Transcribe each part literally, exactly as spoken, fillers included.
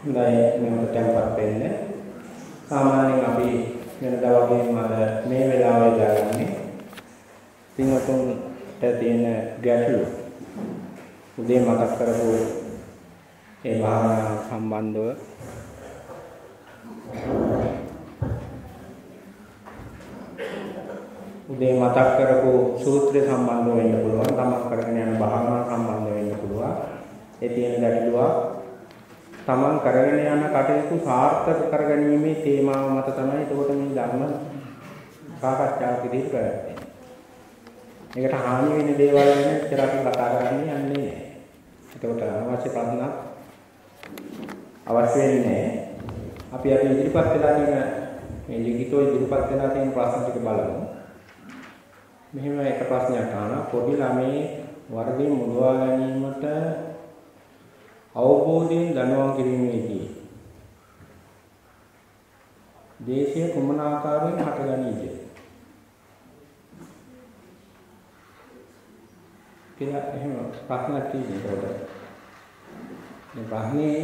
හොඳයි මෙන්න tempat වෙන්න. සාමාන්‍යයෙන් අපි වෙනදා වගේම අද මේ වෙලාවේ දාගන්නේ පින්වතුන්ට තියෙන ගැටලු උදේ මතක් කරපු ඒ භාවනාව සම්බන්ධව උදේ මතක් කරපු සූත්‍රය සම්බන්ධව වෙන්න පුළුවන්. තමක් කරගෙන යන භාවනාව සම්බන්ධ වෙන්න පුළුවන්. ඒ තියෙන ගැටලුව තමන් කරගෙන යන කටයුතු සාර්ථක කරගැනීමේ තේමාව මත තමයි එතකොට මේ ධර්ම සාකච්ඡාවක් ඉදිරි කරන්නේ. මේකට හානි වෙන දේවල් ගැන ඉතර අපි කතා කරන්නේ යන්නේ නැහැ. එතකොට අවශ්‍ය ප්‍රශ්න අවශ්‍ය වෙන්නේ අපි අපි ඉදිරිපත් වෙලා තියෙන මේ ලිඛිතව ඉදිරිපත් වෙලා තියෙන ප්‍රශ්න ටික බලමු. මෙහෙම එක ප්‍රශ්නයක් අහනවා. පොඩි ළමයි වර්ගයෙන් මුදවා ගැනීමට අවබෝධයෙන් දඬුවම් කිරීමේදී දේශීය කුමන ආකාරයෙන් හටගනීද කියලා එහෙම ප්‍රශ්නයක් තියෙනවා. මේ ප්‍රශ්නේ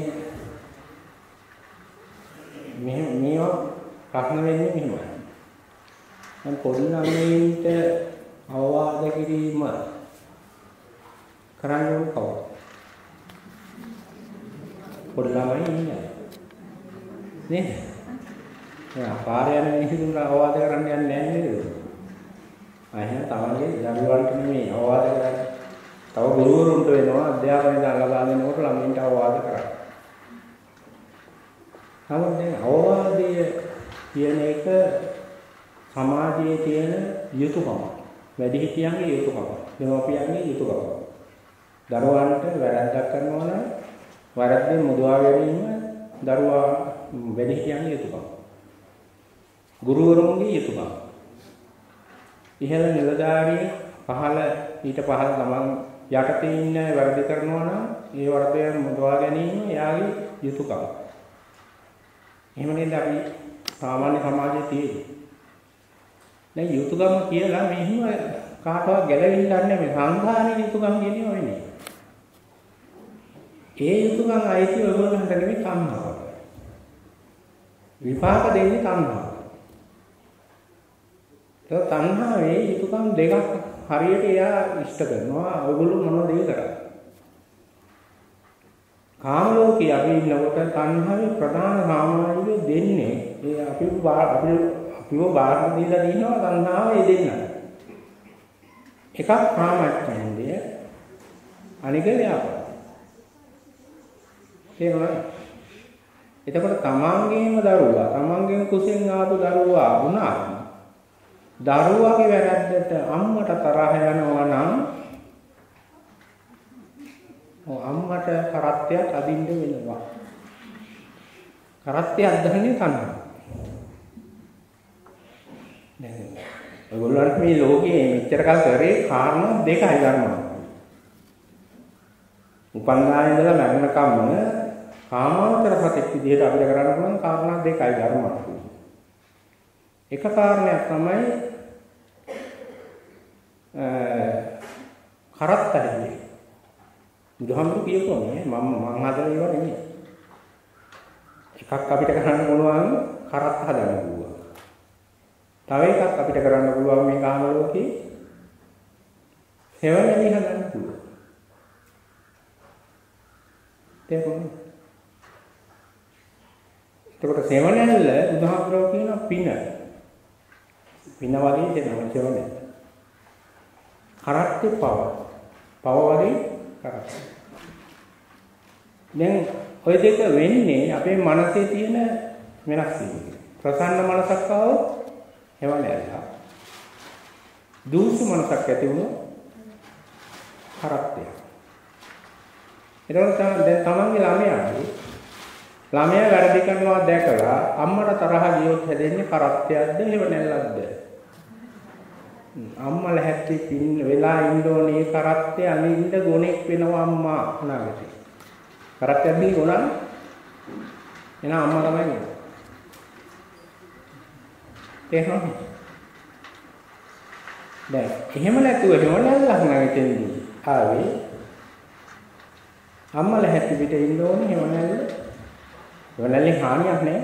මෙහෙම මේවා ප්‍රශ්න වෙන්නේ මෙහෙමයි. දැන් පොඩි ළමයින්ට අවවාද කිරීම කරන්නේ කවුද? පොඩි ළමයි ඉන්නේ නේද? දැන් පාරේ යන මිනිස්සුන්ට අවවාද කරන්න යන්නේ නැහැ නේද? අයියා තමන්ගේ දරුවන්ට නෙමෙයි අවවාද කරන්නේ. තව ගුරුවරුන්ට වෙනවා අධ්‍යාපනය ලබා දෙනකොට ළමයින්ට අවවාද කරන්න. නමුත් දැන් අවවාදය කියන එක සමාජයේ තියෙන යුතුයකම. වැඩිහිටියන්ගේ යුතුයකම. දෙමව්පියන්ගේ යුතුයකම. දරුවන්ට වැරද්දක් කරනවා නම් වරද්දෙන් මුදවා ගැනීම දරුවා වැඩිහිටියන්ගේ යුතුයකම. ගුරුවරුන්ගේ යුතුයකම. ඉහළ නිලධාරිය පහළ ඊට පහළ තමන් යටතේ ඉන්න වැරදි කරනවා නම් ඒ වරදෙන් මුදවා ගැනීම එයාගේ යුතුයකම. එහෙම නේද අපි සාමාන්‍ය සමාජයේ තියෙන්නේ. දැන් යුතුයකම කියලා මෙහිම කාටවත් ගැලවෙන්න නැහැ. සංඝානේ යුතුයකම කියන්නේ ඔය නේ. ඒ යුතුයකම් අයිති ඔයගොල්ලන්ට නෙමෙයි තණ්හාව. විපාක දෙන්නේ තණ්හාව. ඒ තණ්හාවේ යුතුයකම් දෙකක් හරියට එයා ඉෂ්ට කරනවා. ඔයගොල්ලෝ මොනවද ඒ කරන්නේ? කාම ලෝකයේ අපි ඉන්නකොට තණ්හාවේ ප්‍රධාන සාමාන්‍ය දෙන්නේ ඒ අපි අපි අපිව බාහිර දීලා දිනනවා තණ්හාව ඒ දෙන්න. එකක් කාමච්ඡන්දය අනික ව්‍යාපාරය. තේරුණාද? එතකොට තමන්ගේම දරුවා තමන්ගේම කුසෙන් ආපු දරුවා වුණා. දරුවාගේ වැරද්දට අම්මට තරහ යනවා නම් ඔව් අම්මට කරත්තයක් අදින්න වෙනවා. කරත්තයක් අදන්නේ තනනවා. දැන් ඔයගොල්ලන්ට මේ ලෝකයේ මෙච්චර කල් කරේ කාරණා දෙකයි ගන්නවා. උපන්දාන ඉඳලා මරණකම්ම කාමාවචර සතෙක් විදිහට අපිට කරන්න පුළුවන් කාරණා දෙකයි ධර්මයක්. එක කාරණයක් තමයි අ කරත්තයි. බුදුහාමුදුරු කියපුවා මම මම හදලා ඒවා නෙමෙයි. එකක් අපිට කරන්න පුළුවන් කරත්ත හදන්න පුළුවන්. තව එකක් අපිට කරන්න පුළුවන් මේ කාම ලෝකේ හේවණලි හදන්න පුළුවන්. තේරුණා? එතකොට සේවණැල්ල උදාහරණයක් කියන පින. පින වගේ දෙනවා සේවණැල්ල. කරත්තේ පව. පව වගේ කරත්ත. දැන් ඔය දෙක වෙන්නේ අපේ මනසේ තියෙන වෙනස් වීම. ප්‍රසන්න මනසක් ආවොත් හේවණැල්ල. දූෂ්‍ය මනසක් ඇති වුණොත් කරත්තේ. එතකොට දැන් තමන්ගේ ළමයාගේ ළමයා වැරදි කරනවා දැකලා අම්මට තරහ ගියොත් හැදෙන්නේ කරත්තයක්ද එහෙම නැල්ලක්ද? අම්මා ලැහැත්ති පින් වෙලා ඉන්න ඕනේ කරත්තේ අනින්න ගොනෙක් වෙනවා අම්මා අනාගතේ. කරත්තයක් දී ගොනන එන අම්මා තමයි නේද? එහෙනම් දැන් එහෙම නැතුව එහෙම නැල්ලක් නැගෙන්නේ ආවේ අම්මලා හැපි පිට ඉන්න ඕනේ එහෙම නැල්ල එවනල්ලේ හානියක් නැහැ.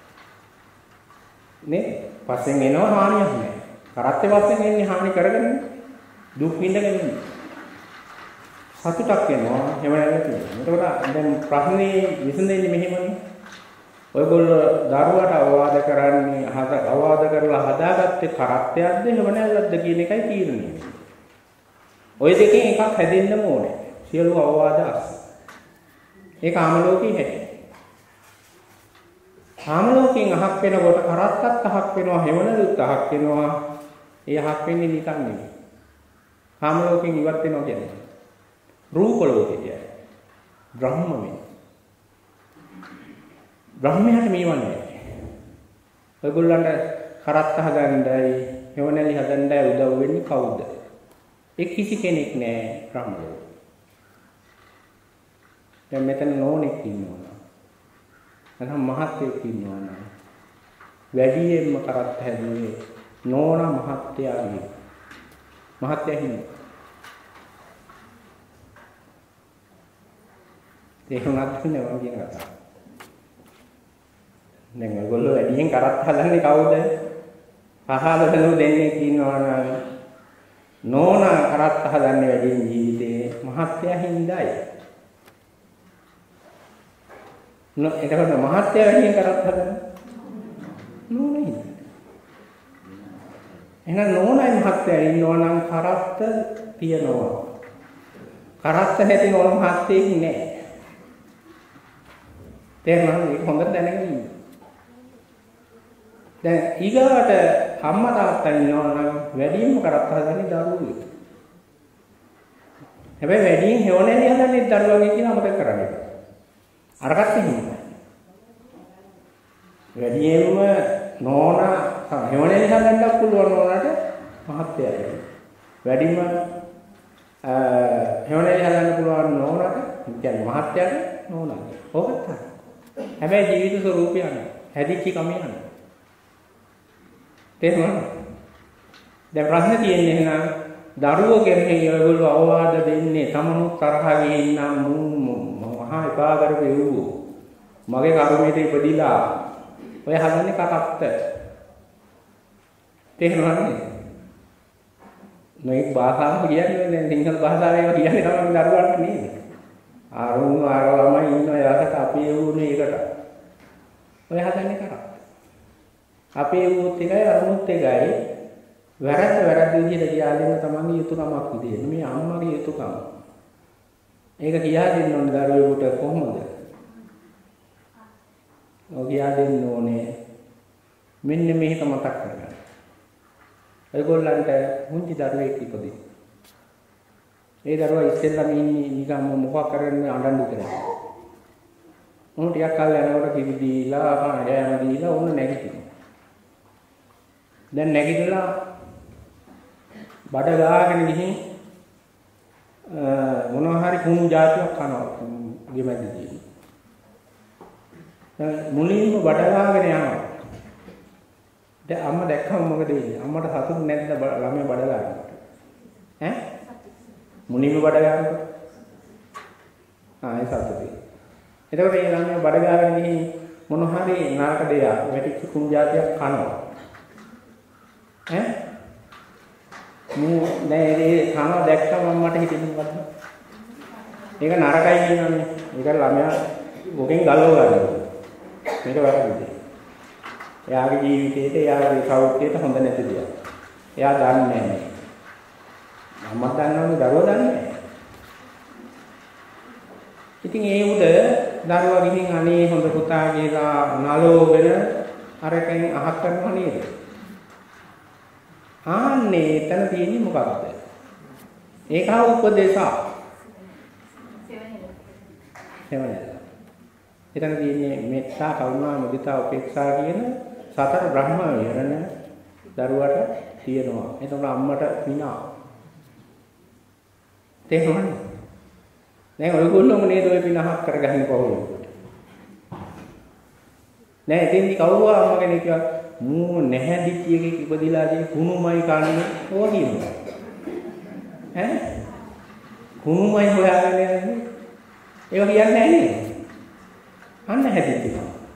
නේ? පස්සෙන් එනවා හානියක් නැහැ. කරත්තේ පස්සෙන් එන්නේ හානි කරගෙන දුක් විඳගෙන ඉන්නේ. සතුටක් එනවා එවනල්ලේ තියෙනවා. එතකොට දැන් ප්‍රශ්නේ විසඳෙන්නේ මෙහෙමනේ. ඔයගොල්ලෝ දරුවට අවවාද කරන්නේ අවවාද කරලා හදාගත්තේ කරත්තයක්ද එවනල්ලක්ද කියන එකයි තීරණය වෙන්නේ. ওই දෙකෙන් එකක් හැදෙන්නම ඕනේ. සියලු අවවාද අස්. ඒ කාම ලෝකේ හැටි. කාම ලෝකෙන් අහක් වෙනකොට කරත්තත් අහක් වෙනවා, හෙවණලුත් අහක් වෙනවා. ඒ අහක් වෙන්නේ නිකන් නෙමෙයි. කාම ලෝකෙන් ඉවත් වෙනවා කියන්නේ රූප ලෝකේ කියන්නේ. බ්‍රහ්ම වෙන. බ්‍රහ්මයාට මේව නැහැ. ඔයගොල්ලන්ට කරත්ත හදන්නයි, හෙවණලි හදන්නයි උදව් වෙන්නේ කවුද? ඒ කිසි කෙනෙක් නැහැ බ්‍රහ්ම ලෝකේ. දැන් මෙතන නෝනෙක් ඉන්නවා. නැත්නම් මහත්යෙක් ඉන්නවා. වැඩියෙන්ම කරත් හැදුවේ නෝන මහත්යාගේ. මහත්යා හිමි. ඒක උනත් නෙවෙයි කියන කතාව. දැන් ඔයගොල්ලෝ වැඩියෙන් කරත් හදන්නේ කවුද? පහළදලු දෙන්නේ ඉන්නවා නම් නෝන කරත් හදන්නේ වැඩියෙන් ජීවිතේ මහත්යා හින්දායි. නෝ එතකොට මහත්ය වැඩියෙන් කරත් හදන්න නෝනයි. එහෙනම් නෝනයි මහත්ය ඉන්නවා නම් කරත්ත තියනවා. කරත්ත නැති නෝන මහත්යෙක් නෑ. තේරුණාද? ඒක හොඳට දැනගෙන ඉන්න. දැන් ඊගාවට අම්මා තාත්තා ඉන්නවා නම් වැඩියෙන්ම කරත්ත හදන්නේ දරුවෝ. හැබැයි වැඩියෙන් හෙවණේ හදන්නේ දරුවගේ කියලා අපිට කරන්නේ. අරකට හිමයි. වැඩියෙන්ම නෝනා හෙවණේ හදන්නත් පුළුවන් නෝනාට මහත්යයි. වැඩිම හෙවණේ හදන්න පුළුවන් නෝනාට කියන්නේ මහත්යයි නෝනාට. ඕකත් තමයි. හැබැයි ජීවිත ස්වરૂපය යන හැදිච්ච කම යන. තේරුණාද? දැන් ප්‍රශ්නේ තියෙන්නේ එහෙනම් දරුවෝ කෙරෙහි ඔයගොල්ලෝ අවවාද දෙන්නේ තමනුත් තරහ ගිහින් නම් මහා එපා කරපෙව්වෝ. මගේ කර්මයට ඉපදිලා ඔය හදන්නේ කකක්ත. තේරුණාද? මේක භාෂාව කියන්නේ දැන් සිංහල භාෂාවේ කියන්නේ තමයි දරුවන්ට නේද? ආරුන් ආරවම ඉන්න යාකට අපි එවුනේ ඒකට. ඔය හදන්නේ කකක්ත. අපි එවුත් එකයි අරුමුත් එකයි වැරද්ද වැරද්ද විදිහට කියලා දෙන්න තමන්ගේ යුතුයකමක් විදියට. මේ අම්මගේ යුතුයකම. ඒක කියා දෙන්න ඕනේ දරුවෙකුට කොහොමද? ඔය කියා දෙන්න ඕනේ මෙන්න මේක මතක් කරගන්න. ඔයගොල්ලන්ට මුංචි දරුවෙක් ඉපදී. ඒ දරුවා ඉස්සෙල්ලාම ඉන්නේ නිකම්ම මොකක් කරන්නේ අඬන්න විතරයි. උන් ටිකක් කල් යනකොට කිරි දීලා කෑම දීලා උන් නැගිටිනවා. දැන් නැගිටලා බඩ ගාගෙන ගිහින් මොනවා හරි කුණු જાතියක් කනවා ගෙමැද්දදී. දැන් මුලින්ම බඩ ගාගෙන යනවා. දැන් අම්මා දැක්කම මොකද වෙන්නේ? අම්මට සතුටු නැද්ද ළමයා බඩ ගන්නකොට? ඈ? මුලින්ම බඩ ගන්නකොට? ආ ඒ සතුටුයි. එතකොට මේ ළමයා බඩ ගාගෙන ගිහින් මොනවා හරි නරක දෙයක් වැටිච්ච කුණු જાතියක් කනවා. ඈ? මූ නෑ ඒ කන දැක්කම මට හිතෙන්නේ මොකද්ද? ඒක නරකයි කියනවානේ. ඒක ළමයා මොකෙන් ගලව ගන්නවා. මේක වැරදිද? එයාගේ ජීවිතේට එයාගේ සෞඛ්‍යයට හොඳ නැති දෙයක්. එයා දන්නේ නැහැ. අම්මා දන්නවනේ දරුවා දන්නේ නැහැ. ඉතින් ඒ උඩ දරුවා ගිහින් අනේ හොඳ පුතා කියලා නලෝ වෙන අරකින් අහක් කරනවා නේද? ආන්නේ එතන තියෙන්නේ මොකක්ද? ඒක උපදේශා. සෙවණෙල. එතන තියෙන්නේ මෙත්තා, කරුණා, මුදිතා, උපේක්ෂා කියන සතර බ්‍රහ්ම විහරණ දරුවට තියෙනවා. එතකොට අම්මට විනා. තේරුණාද? දැන් ඔයගොල්ලෝම නේද ඔය පිනහක් කරගන්නේ කොහොමද? නෑ එතෙන්දි කවුරු අම්ම කෙනෙක් කිව්වා මූ නැහැදිච්ච එකෙක් ඉපදිලාදී කුණුමයි කන්නේ ඕවා කියනවා. ඈ? කුණුමයි හොයාගෙන යන්නේ. ඒවා කියන්නේ නැහැ නේද? අන්න හැදිච්ච එක.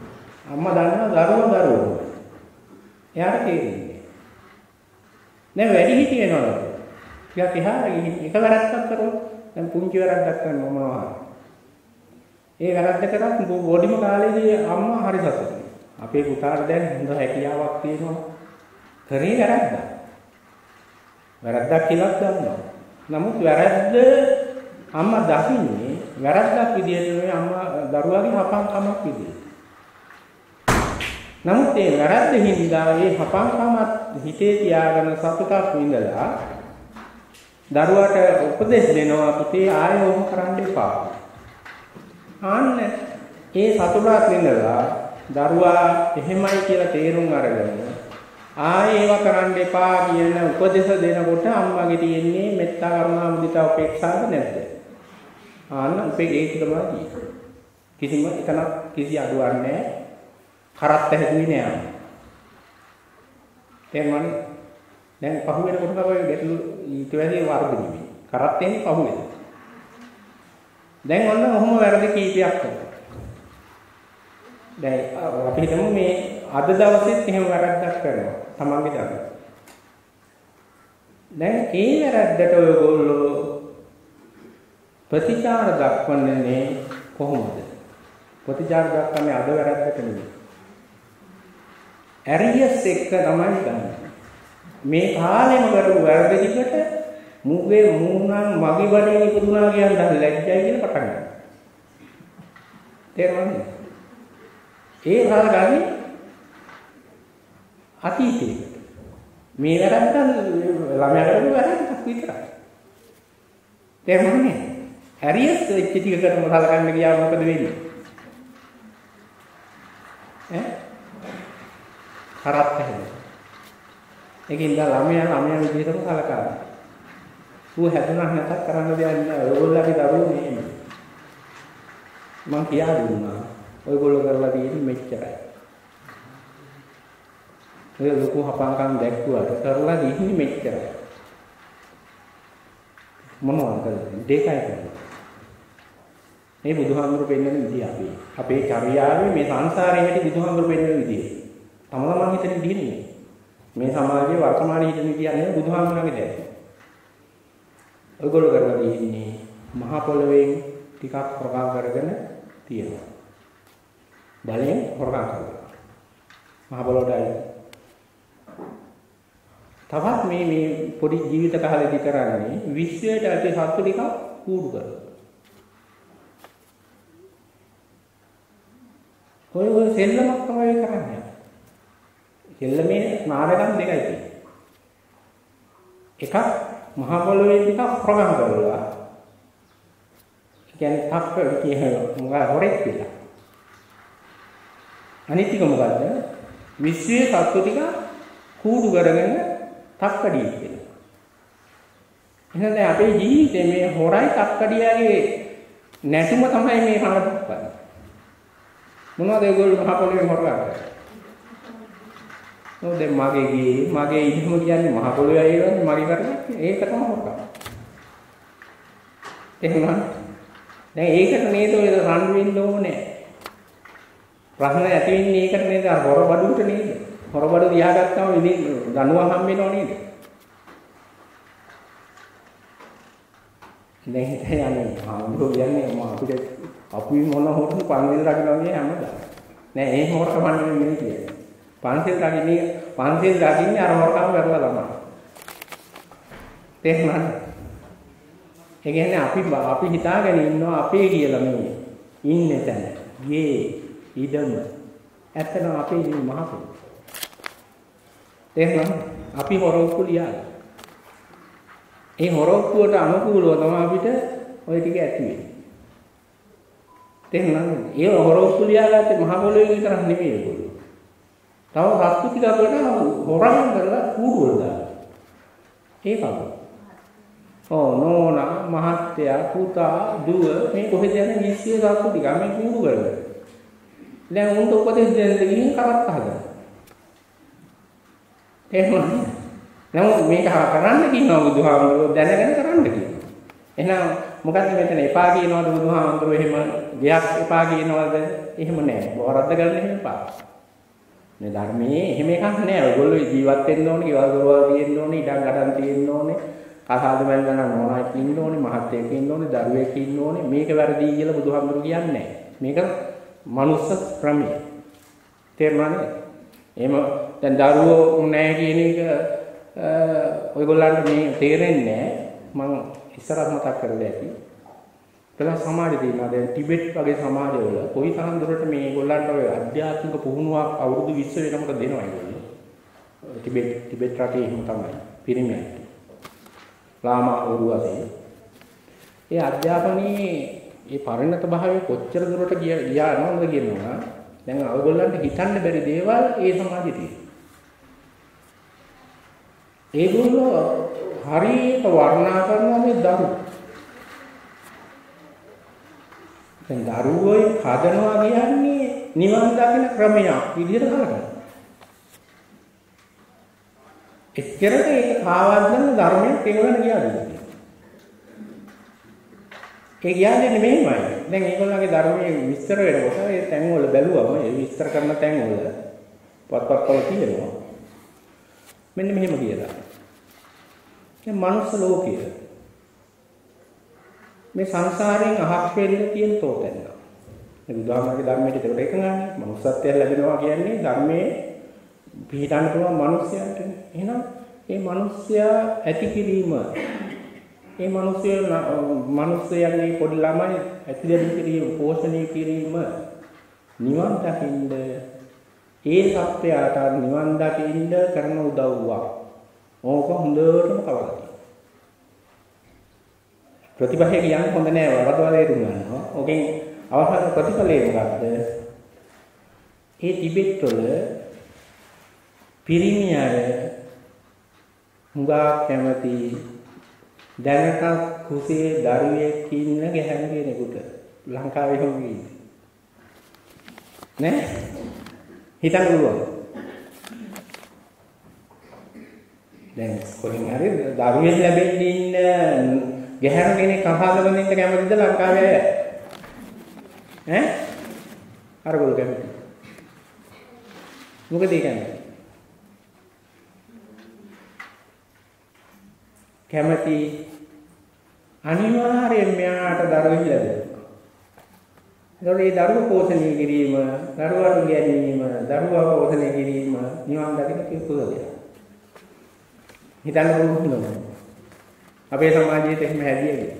අම්මා දන්නවා දරුවා දරුවා. එයාට තේරෙන්නේ. දැන් වැඩි හිටි වෙනවා. ටිකක් එහාට ගිහින් එක වැරද්දක් කරනවා. දැන් පුංචි වැරද්දක් කරනවා මොනවා. ඒ වැරද්ද කරත් බොඩිම කාලේදී අම්මා හරි සතුටුයි. අපේ පුතාට දැන් හොඳ හැකියාවක් තියෙනවා. කරේ වැරද්දක්. වැරද්දක් කියලා දන්නවා. නමුත් වැරද්ද අම්මා දකින්නේ වැරද්දක් විදියට නෙවෙයි අම්මා දරුවාගේ හපංකමක් විදියට. නමුත් ඒ වැරද්ද හින්දා ඒ හපංකමත් හිතේ තියාගෙන සතුටක් විඳලා දරුවාට උපදෙස් දෙනවා පුතේ ආයෙ ඔහොම කරන්න එපා. ආන්න ඒ සතුටක් විඳලා දරුවා එහෙමයි කියලා තේරුම් අරගෙන ආයෙ ඒව කරන්න එපා කියන උපදෙස් දෙනකොට අම්මගේ තියෙන්නේ මෙත්තා කරුණා මුදිතා උපේක්ෂාද නැද්ද? ආන්න උපේ ඒක තමයි කිසිම එකනක් කිසි අඩුවක් නැහැ. කරත් හැදුවේ නෑ. තේරුණානේ? දැන් පහු වෙනකොට තමයි ගැටලු ඊට වැඩි වර්ධනය. කරත් එන්නේ පහු වෙන. දැන් ඔන්න ඔහොම වැරදි කීපයක් කරනවා. දැන් අපි හිතමු මේ අද දවසෙත් එහෙම වැරද්දක් කරනවා. තමන්ගේ දරුවා. දැන් ඒ වැරද්දට ඔයගොල්ලෝ ප්‍රතිචාර දක්වන්නේ කොහොමද? ප්‍රතිචාර දක්වන්නේ අද වැරද්දට නෙවෙයි. ඇරියස් එක්ක තමයි ගන්න. මේ කාලෙම කරපු වැරදි ටිකට මුගේ මූණන් මගේ වඩේ ඉපදුනා කියන දහල ලැජ්ජයි කියලා පටන් ගන්නවා. තේරුණාද? ඒ කාලේ අතීතයකට මේ වැරද්ද ළමයා කරපු වැරද්දක් විතරයි. තේරුණානේ? ඇරියස් වෙච්ච ටිකකට මොකද කරන්න ගියා මොකද වෙන්නේ? ඈ කරත් හැදෙනවා. ඒකින්ද ළමයා ළමයා විදිහටම කලකනවා. ඌ හැදුනක් නැතත් කරන්න දෙයක් නෑ. ඔයගොල්ලෝගේ දරුවෝ මෙහෙම. මං කියා දුන්නා. ඔයගොල්ලෝ කරලා තියෙන්නේ මෙච්චරයි. ඔය ලොකු හපංකම් දැක්කුවාට කරලා තියෙන්නේ මෙච්චරයි. මොනවද කරන්නේ? දෙකයි කරන්නේ. මේ බුදුහාමුදුරු පෙන්නන විදිය අපි. අපේ චර්යාවේ මේ සංසාරයේ හැටි බුදුහාමුදුරු පෙන්නන විදිය. තම තමන් හිතන විදිහ නෙමෙයි. මේ සමාජයේ වර්තමානයේ හිතන විදිය නෙමෙයි බුදුහාමුදුරන්ගේ දැක්ක. ඔයගොල්ලෝ කරලා තියෙන්නේ මහ පොළවෙන් ටිකක් හොරකම් කරගෙන තියෙනවා. බලයෙන් හොරකම් කරනවා. මහ පොළොවටයි. තවත් මේ මේ පොඩි ජීවිත කාලෙදි කරන්නේ විශ්වයට ඇති සත්තු ටික කූඩු කරනවා. ඔය ඔය සෙල්ලමක් තමයි කරන්නේ. සෙල්ලමේ නාරකම් දෙකයි තියෙන්නේ. එකක් මහ පොළොවේ ටිකක් ප්‍රගම් කරලා. කියන්නේ තක්ක කියන මොකද හොරෙක් කියලා. අනිත් එක මොකද්ද? විශ්වයේ සත්තු ටික කූඩු කරගෙන තක්කඩිය කියලා. එහෙනම් දැන් අපේ ජීවිතේ මේ හොරයි තක්කඩියගේ නැතුම තමයි මේ රණ දක්වන්නේ. මොනවද ඒගොල්ලෝ මහ පොළොවේ හොරගා කරන්නේ? නෝ දැන් මගේ ගේ මගේ ඉදම කියන්නේ මහ පොළොවේ අයියවන්නේ මගේ කරන්නේ ඒක තමයි හොරගා. එහෙනම් දැන් ඒකට නේද ඔය රණ්ඩු වෙන්න ඕනේ. ප්‍රශ්න ඇති වෙන්නේ ඒකට නේද හොර බඩුවට නේද? හොර බඩු දිහා ගත්තම ඉතින් දනුවම් හම්බ වෙනව නේද? දැන් හිතන්නේ ආම්බෝ කියන්නේ මම අපිට අපි මොන හොරම පන්සිල් රකින්නවා කියන්නේ හැමදාම. නෑ ඒ හොරකම නෙමෙයි කියන්නේ. පන්සිල් රකින්නේ පන්සිල් රකින්නේ අර හොරකම කරලා තමයි. තේරුණාද? ඒ කියන්නේ අපි අපි හිතාගෙන ඉන්නවා අපේ කියලා මේ ඉන්නේ තැන. යේ ඉදම. ඇත්තටම අපේ ඉන්නේ මහ පොළොව. තේරුණාද? අපි හොරොක්කු ලියලා. ඒ හොරොක්කුවට අනුකූලව තමයි අපිට ওই ටික ඇති වෙන්නේ. තේරුණාද? ඒ හොරොක්කු ලියාගත්තේ මහ පොළොවේ විතරක් නෙමෙයි ඒගොල්ලෝ. තව සත්තු ටිකකට හොරගම් කරලා කූඩුවල දාලා. ඒකම. ඕ නෝනා මහත්තයා පුතා දුව මේ කොහෙද යන විශ්වයේ සත්තු ටික මේ කූඩු කරගෙන. දැන් උන්ට උපදෙස් දෙන්න ගිහින් කරත් අහගන්න. එහෙනම් නමුත් මේක කරන්න කියනවා බුදුහාමුදුරුවෝ දැනගෙන කරන්න කියනවා. එහෙනම් මොකද මෙතන එපා කියනවාද බුදුහාමුදුරුවෝ එහෙම ගයක් එපා කියනවාද? එහෙම නෑ. වරද්ද ගන්න එහෙම එපා. මේ ධර්මයේ එහෙම එකක් නෑ. ඔයගොල්ලෝ ජීවත් වෙන්න ඕනේ, ගෙවල් දොරවල් තියෙන්න ඕනේ, ඉඩම් ගඩම් තියෙන්න ඕනේ. කසාද බැලන නෝනාක් ඉන්න ඕනේ, මහත්තයෙක් ඉන්න ඕනේ, දරුවෙක් ඉන්න ඕනේ. මේක වැරදි කියලා බුදුහාමුදුරුවෝ කියන්නේ නෑ. මේක මනුස්ස ක්‍රමය. තේරුණානේ? එහෙම දැන් දරුවෝ නෑ කියන එක ඔයගොල්ලන්ට මේ තේරෙන්නේ නෑ. මම ඉස්සරහ මතක් කරලා ඇති. කලා සමාජය තියෙනවා. දැන් ටිබෙට් වගේ සමාජවල කොයි තරම් දුරට මේගොල්ලන්ට ඔය අධ්‍යාත්මික පුහුණුවක් අවුරුදු විස්ස වෙනකොට දෙනවා ඒගොල්ලෝ. ටිබෙට් ටිබෙට් රටේ එහෙම තමයි පිරිමියන්ට. ලාමා වරුවසේ. ඒ අධ්‍යාපනයේ මේ පරිණත භාවය කොච්චර දුරට ගියා නෝනද කියනවා. දැන් ඔයගොල්ලන්ට හිතන්න බැරි දේවල් ඒ සමාජයේ තියෙනවා. ඒගොල්ලෝ හරියට වර්ණනා කරනවා මේ දරුවෝ. දැන් දරුවෝ හදනවා කියන්නේ නිවන් දකින ක්‍රමයක් විදිහට කරගන්න. එච්චරට ඒක කාවද්දන ධර්මයක් ඒගොල්ලන් කියන්නේ. ඒ කියන්නේ නෙමෙයිමයි. දැන් ඒගොල්ලන්ගේ ධර්මයේ විස්තර වෙනකොට ඒ තැන්වල බැලුවම ඒ විස්තර කරන තැන්වල පොත්පත්වල තියෙනවා. මෙන්න මෙහෙම කියලා. දැන් මනුස්ස ලෝකය මේ සංසාරයෙන් අහක් වෙන්න තියෙන තෝතැන්න. මේ බුදුහාමගේ ධර්මයේ ඒකට එකගානේ මනුස්සත්වය ලැබෙනවා කියන්නේ ධර්මයේ පිළිටන්න පුළුවන් මිනිස්යාට. එහෙනම් මේ මිනිස්යා ඇති කිරීම මේ මිනිස්ය මිනිස්යාගේ පොඩි ළමයි ඇති දෙන්න කිරීම පෝෂණය කිරීම නිවන් දකින්න ඒ සත්‍යයට නිවන් දකින්න කරන උදව්වක්. ඕක හොඳටම කවලා තියෙනවා. ප්‍රතිපලය කියන්නේ හොඳ නෑ වරදවල තේරුම් ගන්නවා. ඕකෙන් අවසාන ප්‍රතිඵලය මොකක්ද? ඒ ටිබෙට් වල පිරිමි අය හුඟා කැමති දැනට කුසේ දරුවෙක් ඉන්න ගැහැණු කෙනෙකුට ලංකාවේ හොම ඉන්නේ. නේ? හිතන්න පුළුවන්. දැන් කොහෙන් හරි දරුවෙක් ලැබෙන්න ඉන්න ගැහැණු කෙනෙක් කපාල බඳින්න කැමතිද ලංකාවේ අය? ඈ? අරගොල්ලෝ කැමති. මොකද ඒ කියන්නේ? කැමති අනිවාර්යයෙන් මෙයාට දරුවෙක් ලැබෙනවා. ඒතකොට මේ දරුව පෝෂණය කිරීම, දරුවාට ගැනීම, දරුවා පෝෂණය කිරීම නිවන් දකින කිව්වද? හිතන්න පුළුවන්. අපේ සමාජයේ එහෙම හැදියද?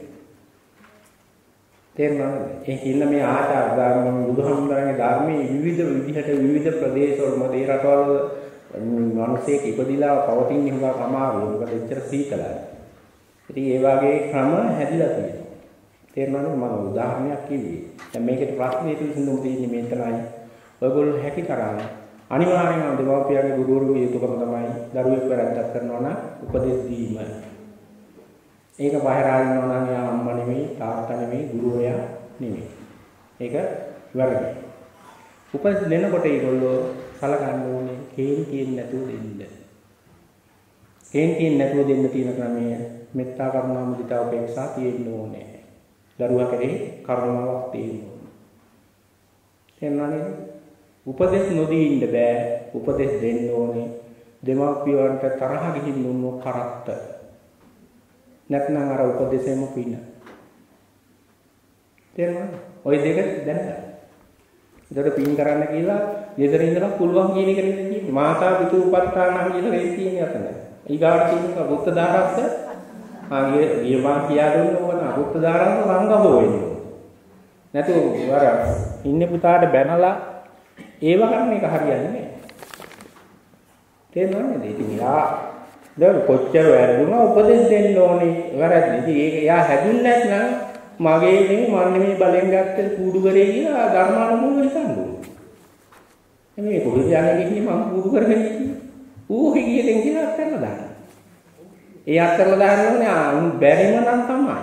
තේරුණාද? ඒ කියන මේ ආචාර ධර්ම බුදුහාමුදුරන්ගේ ධර්මයේ විවිධ විදිහට විවිධ ප්‍රදේශවල මොදේ රටවල මිනිස්සෙක් ඉපදිලා පවතින හිඟා අමාරුයි. මොකද එච්චර සීතලයි. ඉතින් ඒ වගේ ක්‍රම හැදිලා තියෙනවා. තේරුණාද? මම උදාහරණයක් කිව්වේ. දැන් මේකට ප්‍රශ්නේ විසඳුම් දෙන්නේ මෙතනයි. ඔයගොල්ලෝ හැකි තරම් අනිවාර්යයෙන්ම දෙමාපියන්ගේ ගුරුවරුගේ යුතුකම තමයි දරුවෙක් වැරද්දක් කරනවා නම් උපදෙස් දීම. ඒක බාහිර ආවනවා නම් යා අම්මා නෙමෙයි, තාත්තා නෙමෙයි, ගුරුවරයා නෙමෙයි. ඒක වැරදි. උපදෙස් දෙනකොට ඒගොල්ලෝ සලකන්න ඕනේ කේන් කියන්නේ නැතුව දෙන්න. කේන් කියන්නේ නැතුව දෙන්න තියෙන ක්‍රමය මෙත්තා කරුණා මුදිතා උපේක්ෂා තියෙන්න ඕනේ. දරුවා කෙරෙහි කරුණාවක් තියෙන්න ඕනේ. එන්නනේ උපදෙස් නොදී ඉන්න බෑ. උපදෙස් දෙන්න ඕනේ. දෙමාපියන්ට තරහ ගිහින් නුන්නු කරත්ත. නැත්නම් අර උපදෙසෙම පින්න. තේරුණාද? ওই දෙක දැනගන්න. ඒකට පින් කරන්න කියලා ගෙදර ඉඳලා පුළුවන් කියන එක නෙමෙයි කියන්නේ. මාතා පිතු උපත්තාන කියලා මේ කියන්නේ අතන. ඊගාට කියන බුද්ධ දාරස්ස ආගේ ඊමා කියා දුන්න ඕන බුද්ධ දාරස්ස රංගහෝ වෙන්නේ. නැතු වර ඉන්නේ පුතාට බැනලා ඒව කරන එක හරියන්නේ නැහැ. තේරුණාද? ඉතින් යා දැන් කොච්චර වැරදුනා උපදෙස් දෙන්න ඕනේ. වැරදි. ඉතින් ඒක යා හැදුන්නේ නැත්නම් මගේ නේ මම නෙමෙයි බලෙන් ගත්තේ කූඩු කරේ කියලා ධර්මානුකූලව හිතන්න ඕනේ. මේ කොහෙද යන්නේ කිව්වේ මම කූඩු කරගෙන ඉන්නේ. ඌ හිගියෙන් කියලා අත්හැරලා දාන්න. ඒ අත්හැරලා දාන්න ඕනේ බැරිම නම් තමයි.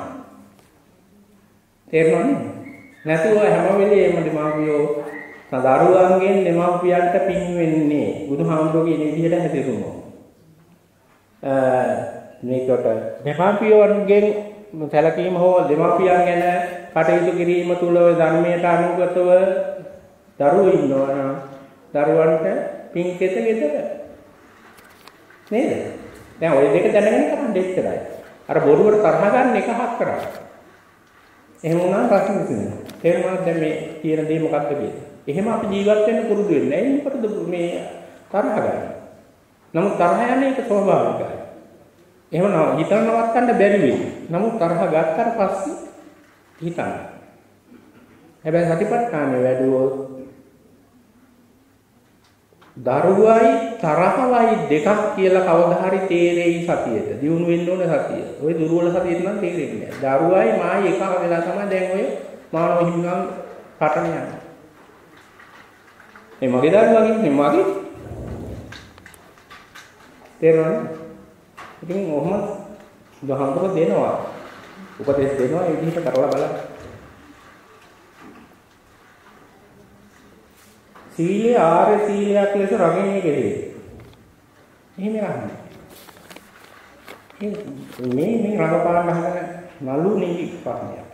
තේරුණාද? නැතුව හැම වෙලේම දෙමාපියෝ දරුවන්ගෙන් දෙමාපියන්ට පින් වෙන්නේ බුදුහාමුදුරුවෝ කියන විදිහට හැදෙරුණා. මේකට දෙමාපියන්ගෙන් සැලකීම හෝ දෙමාපියන් ගැන කටයුතු කිරීම තුළ ධර්මයට අනුගතව දරුවෝ ඉන්නවා නම් දරුවන්ට පින්කෙත ගෙදර නේද? දැන් ওই දෙක දැනගෙන කරන්න දෙච්චරයි. අර බොරුවට තරහ ගන්න එක හක් කරා. එහෙම වුණාම ප්‍රශ්න විසඳෙනවා. තේරුණාද දැන් මේ කියන දේ මොකක්ද කියලා? එහෙම අපි ජීවත් වෙන්න පුරුදු වෙන්නේ නැහැ. මොකටද මේ තරහ ගන්න? නමුත් තරහ යන්නේ ඒක ස්වභාවිකයි. එහෙම හිතන නවත්තන්න බැරි වෙයි. නමුත් තරහ ගත්තට පස්සේ හිතන්න. හැබැයි සතිපට්ඨානෙ වැඩුවොත් දරුවයි තරහවයි දෙකක් කියලා කවදා හරි තේරෙයි සතියේද. දියුණු වෙන්න ඕන සතිය. ওই දුර්වල සතියේ නම් තේරෙන්නේ නැහැ. දරුවයි මායි එකම වෙලා තමයි දැන් ඔය මානව හිමිකම් පටන් යන්නේ. මේ මගේ දරුවා කියන්නේ මගේ තේරෙනවද? ඉතින් ඔහොම දහම්තර දෙනවා. උපදේශ දෙනවා ඒ විදිහට කරලා බලන්න. සීලය ආර්ය සීලයක් ලෙස රකින්නේ කෙරේ. එහෙම රහන්නේ. මේ මේ රඟපාන්න හදන නලු නිවි පාණයක්.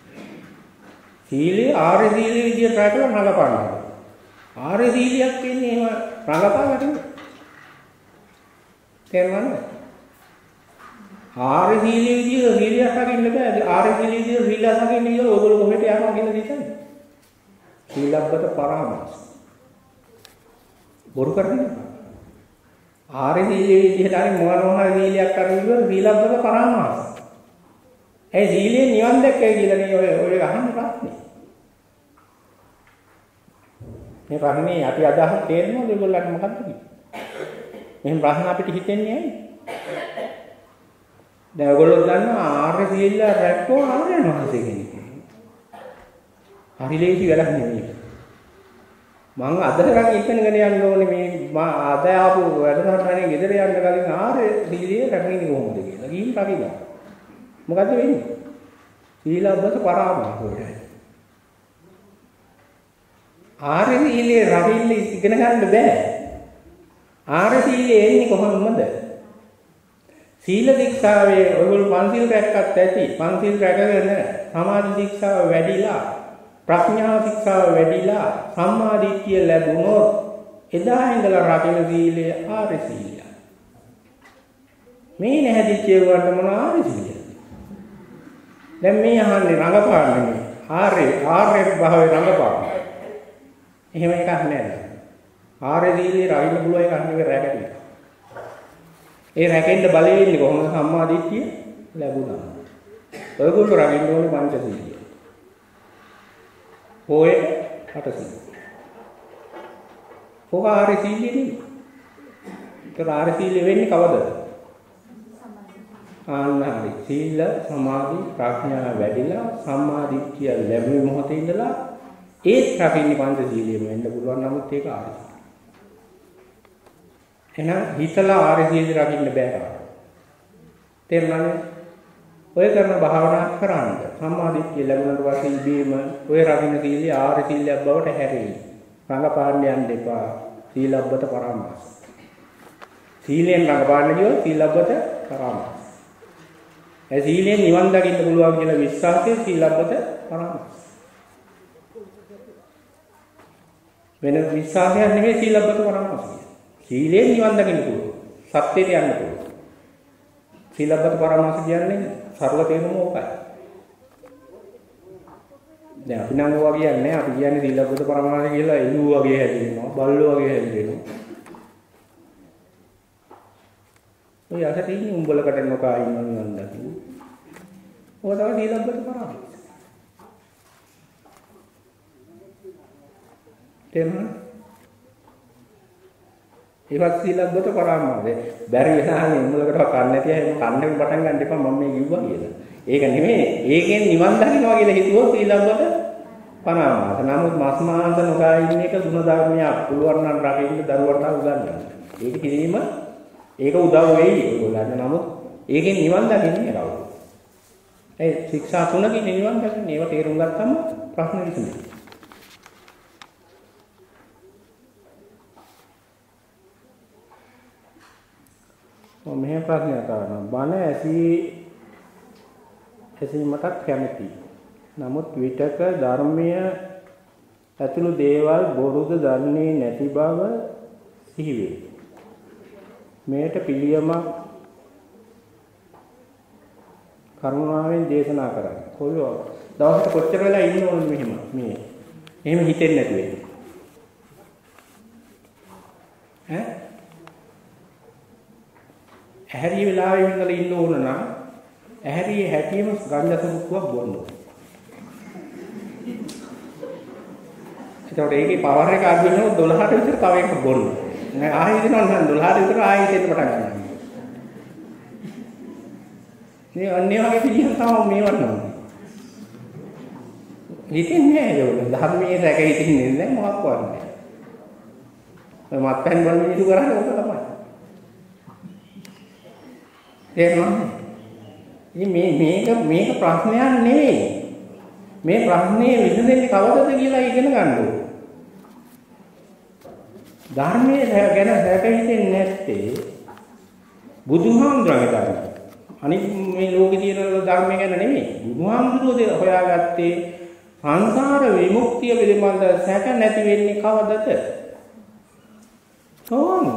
සීලය ආර්ය සීලයේ විදිහට රැකලා රඟපාන්න. ආර්ය සීලයක් කියන්නේ එහෙම රඟපාන්නට නෙවෙයි. තේරුණාද? ආර්ය සීලයේ විදිහට සීලයක් රකින්න බෑ. ආර්ය සීලයේ විදිහට සීලයක් රකින්න කියලා ඔයගොල්ලෝ කොහෙට යනවා කියලා හිතන්නේ? සීලබ්බත පරාමාස. බොරු කරන්නේ. ආර්ය සීලයේ විදිහට හරි මොන මොන සීලයක් කරන්නේ සීලබ්බත පරාමාස. ඒ සීලයෙන් නිවන් දැක්කයි කියලා නේ ඔය ඔය අහන්න ප්‍රශ්නේ. මේ ප්‍රශ්නේ අපි අදහස් තේරෙනවද ඔයගොල්ලන්ට මොකක්ද කියන්නේ? මෙහෙම ප්‍රශ්න අපිට හිතෙන්නේ ඇයි? දැන් ඔයගොල්ලෝ දන්නවා ආර්ය සීල රැක්කෝ ආර්යයන් වහන්සේ කෙනෙක්. හරි ලේසි වැඩක් නෙමෙයි. මම අද කරන් ඉගෙනගෙන යන්න ඕනේ මේ මා අද ආපු වැඩසටහනේ ගෙදර යන්න කලින් ආර්ය සීලය රැකෙන්නේ කොහොමද කියලා. ගිහින් රකින්න. මොකද්ද වෙන්නේ? සීලබ්බත පරාමාසය. ආර්ය සීලේ රකින්න ඉගෙන ගන්න බෑ. ආර්ය සීලේ එන්නේ කොහොමද? සීල ශික්ෂාවේ ඔයගොල්ලෝ පන්සිල් රැක්කත් ඇති. පන්සිල් රැකගෙන සමාධි ශික්ෂාව වැඩිලා ප්‍රඥා ශික්ෂාව වැඩිලා සම්මා දිට්ඨිය ලැබුණොත් එදා ඉඳලා රකින්න සීලය ආර්ය සීලය. මේ නැහැදිච්චේ වුණාට මොන ආර්ය සීලයද? දැන් මේ අහන්නේ රඟපාන්නේ ආර්ය ආර්ය භාවයේ රඟපාන. එහෙම එකක් නෑ. ආර්ය සීලේ රකින්න පුළුවන් එකක් නෙවෙයි රැකගන්න. ඒ රැකෙන්න බලය ඉන්නේ කොහොමද? සම්මා දිට්ඨිය ලැබුණා. ඔයගොල්ලෝ රකින්න ඕනේ පංචශීලය. ඔය අටසීල. ඔක ආර්ය සීලෙ නෙවෙයි. ඒක ආර්ය සීලෙ වෙන්නේ කවදද? ආන්නාරි සීල සමාධි ප්‍රඥා වැඩිලා සම්මා දිට්ඨිය ලැබුණු මොහොතේ ඉඳලා ඒත් රකින්නේ පංචශීලියම වෙන්න පුළුවන්. නමුත් ඒක ආර්ය සීලය. එහෙනම් හිතලා ආර්ය සීලය රකින්න බෑ කාට. තේරුණානේ? ඔය කරන භාවනා කරාන්ද සම්මා දිට්ඨිය ලැබුණාට පස්සේ ඉබේම ඔය රකින්න සීලය ආර්ය සීලයක් බවට හැරෙයි. රඟපාන්න යන්න එපා. සීලබ්බත පරාමාස. සීලෙන් රඟපාන්න ගියොත් සීලබ්බත පරාමාස. ඒ සීලෙන් නිවන් දකින්න පුළුවන් කියලා විශ්වාසය සීලබ්බත පරාමාස. වෙන විශ්වාසයක් නෙමෙයි සීලබ්බත පරාමාස. සීලෙන් නිවන් දකින්න පුළුවන්. සත්‍යයට යන්න පුළුවන්. සීලබ්බත පරාමාස කියන්නේ සර්ව තේරුම ඕකයි. දැන් අපි නම් ඔවා කියන්නේ අපි කියන්නේ සීලබ්බත පරාමාස කියලා එළුව වගේ හැදෙනවා, බල්ලෝ වගේ හැදෙනවා. ඔය අකට ඉන්නේ උඹලකට නොකා ඉන්නවා නිවන් දකින්න. ඔය තමයි සීලබ්බත පරාමාස. තේරුණා? ඒවත් සීලබ්බත පරාමාසය. බැරි වෙනානේ උඹලකට කන්න නැති අය කන්නෙන් පටන් ගන්න එපා මම මේ කිව්වා කියලා. ඒක නෙමෙයි. ඒකෙන් නිවන් දකින්නවා කියලා හිතුවොත් සීලබ්බත පරාමාස. නමුත් මස් මාංශ නොකා ඉන්න එක ගුණ ධර්මයක්. පුළුවන් නම් රකින්න දරුවන්ට උගන්වන්න. ඒක කිරීම ඒක උදව් වෙයි ඔයගොල්ලන්ට. නමුත් ඒකෙන් නිවන් දකින්නේ කවුද? ඒ ශික්ෂා තුනකින් නිවන් දකින්නේ. ඒවා තේරුම් ගත්තම ප්‍රශ්න විසඳෙනවා. මෙහෙම ප්‍රශ්නයක් අහනවා. බණ ඇසී ඇසීමටත් කැමැතියි. නමුත් විතක ධර්මය ඇතුළු දේවල් බොරුද දන්නේ නැති බව සිහි වේ. මේට පිළියමක් කරුණාවෙන් දේශනා කරන්න. කොහොම දවසට කොච්චර වෙලා ඉන්න ඕනද මෙහෙම මේ එහෙම හිතෙන්නේ නැති වෙන්නේ. ඈ ඇහැරි වෙලාවෙ ඉඳලා ඉන්න ඕන නම් ඇහැරි හැටියම ගංජා සුක්කුවක් බොන්න ඕන. ඒතකොට ඒකේ පවර් එක අඩු වෙනවා දොළහට විතර තව එකක් බොන්න. නෑ ආයෙ හිතනවා නම් දොළහට විතර ආයෙ හිතෙන්න පටන් ගන්නවා. මේ අන්නේ වගේ පිළියම් තමයි මේ වටනවා. හිතෙන්නේ නෑ ඒක. ධර්මයේ රැක හිතෙන්නේ නෑ මොකක් වන්නේ. ඔය මත්පැන් වල මිනිසු කරන්නේ ඕක තමයි. තේරුණාද? මේ මේක මේක ප්‍රශ්නයක් නෙවෙයි. මේ ප්‍රශ්නේ විසඳෙන්නේ කවදද කියලා ඉගෙන ගන්න ඕනේ. ධර්මයේ ගැන රැක හිතෙන්නේ නැත්තේ බුදුහාමුදුරන්ගේ ධර්මය. අනිත් මේ ලෝකේ තියෙන ධර්මය ගැන නෙමෙයි. බුදුහාමුදුරුවෝ හොයාගත්තේ සංසාර විමුක්තිය පිළිබඳ සැක නැති වෙන්නේ කවදද? ඕන.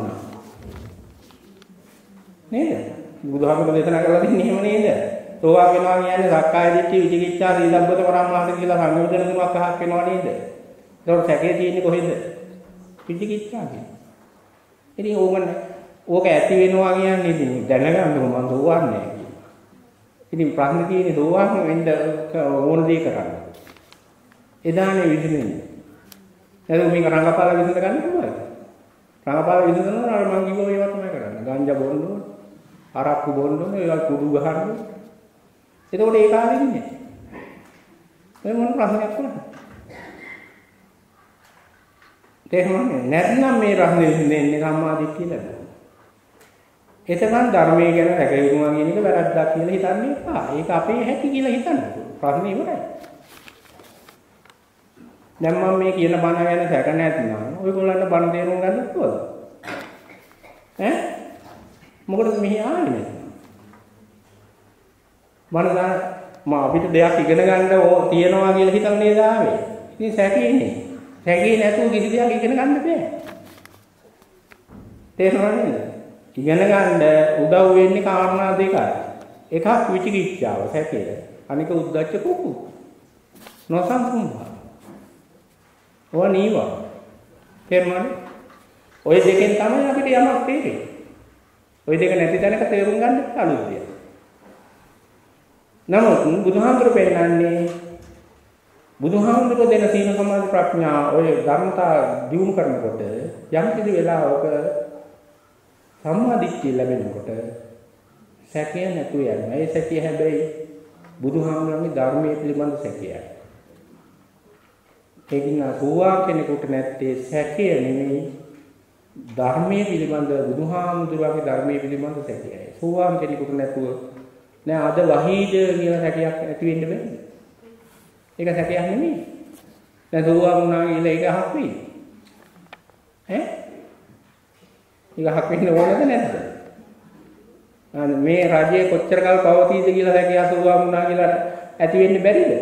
නේද? බුදුහාමුදුරුවෝ දේශනා කරලා තින්නේ එහෙම නේද? සෝවාන් වෙනවා කියන්නේ සක්කාය දිට්ඨි විචිකිච්ඡා සීලබ්බත පරාමාස කියලා සංයෝජන තුනක් පහක් වෙනවා නේද? ඒකට සැකේ තියෙන්නේ කොහෙද? විචිකිච්ඡා කියන්නේ. ඉතින් ඕගොල්ලෝ ඕක ඇති වෙනවා කියන්නේ ඉතින් දැනගන්න මම සෝවාන් නෑ කියලා. ඉතින් ප්‍රශ්න තියෙන්නේ සෝවාන් වෙන්න ඕන දේ කරන්න. එදානේ විසඳෙන්නේ. නේද මේක රංගපාල විසඳ ගන්න පුළුවන්. රංගපාල විසඳනවා නම් මම කිව්වා ඒවා තමයි කරන්න. ගංජා බොන්න ඕන. අරක්කු බොන්න ඕන. ඒවා කුඩු ගහන්න. එතකොට ඒ කාලෙ ඉන්නේ. මේ මොන ප්‍රශ්නයක් වුණාද? තේරුණානේ නැත්නම් මේ රහනේ විසඳෙන්නේ සම්මාදිට්ඨිය කියලා. එතකන් ධර්මයේ ගැන රැකගන්නවා කියන එක වැරද්දක් කියලා හිතන්නේ එපා. ඒක අපේ හැටි කියලා හිතන්න. ප්‍රශ්නේ ඉවරයි. දැන් මම මේ කියන බණ ගැන සැක නැත්නම් ඔයගොල්ලන්ට බණ තේරුම් ගන්න පුළුවන්ද? ඈ? මොකටද මෙහි ආන්නේ නැත්නම්? බණ ගන්න මම අපිට දෙයක් ඉගෙන ගන්න ඕ තියනවා කියලා හිතන නේද ආවේ. ඉතින් සැකේනේ. සැකේ නැතුව කිසි දෙයක් ඉගෙන ගන්න බෑ. තේරුණාද? ඉගෙන ගන්න උදව් වෙන්නේ කාරණා දෙකයි. එකක් විචිකිච්ඡාව සැකය. අනික උද්දච්ච කුක්කු. නොසන්සුන්වා. ඔය නීවා. තේරුණාද? ඔය දෙකෙන් තමයි අපිට යමක් තේරෙන්නේ. ඔය දෙක නැති තැනක තේරුම් ගන්න අලුත් දෙයක්. නමුත් බුදුහාමුදුරු පෙන්නන්නේ බුදුහාමුදුරු දෙන සීල සමාධි ප්‍රඥා ඔය ධර්මතා දියුණු කරනකොට යම් කිසි වෙලාවක සම්මාදිට්ඨිය ලැබෙනකොට සැකය නැතුව යනවා. ඒ සැකය හැබැයි බුදුහාමුදුරන්ගේ ධර්මයේ පිළිබඳ සැකයයි. ඒකින් සෝවාන් කෙනෙකුට නැත්තේ සැකය නෙමෙයි ධර්මයේ පිළිබඳ බුදුහාමුදුරන්ගේ ධර්මයේ පිළිබඳ සැකයයි. සෝවාන් කෙනෙකුට නැතුව නෑ අද වහීද කියලා සැකයක් ඇති වෙන්න බෑ. ඒක සැකයක් නෙමෙයි. දැන් සෝවාන් වුණා කියලා ඒක අහක් වෙයි. ඈ? ඒක අහක් වෙන්න ඕනද නැද්ද? අනේ මේ රජයේ කොච්චර කල් පවතීද කියලා සැකයක් සෝවාන් වුණා කියලා ඇති වෙන්න බැරිද?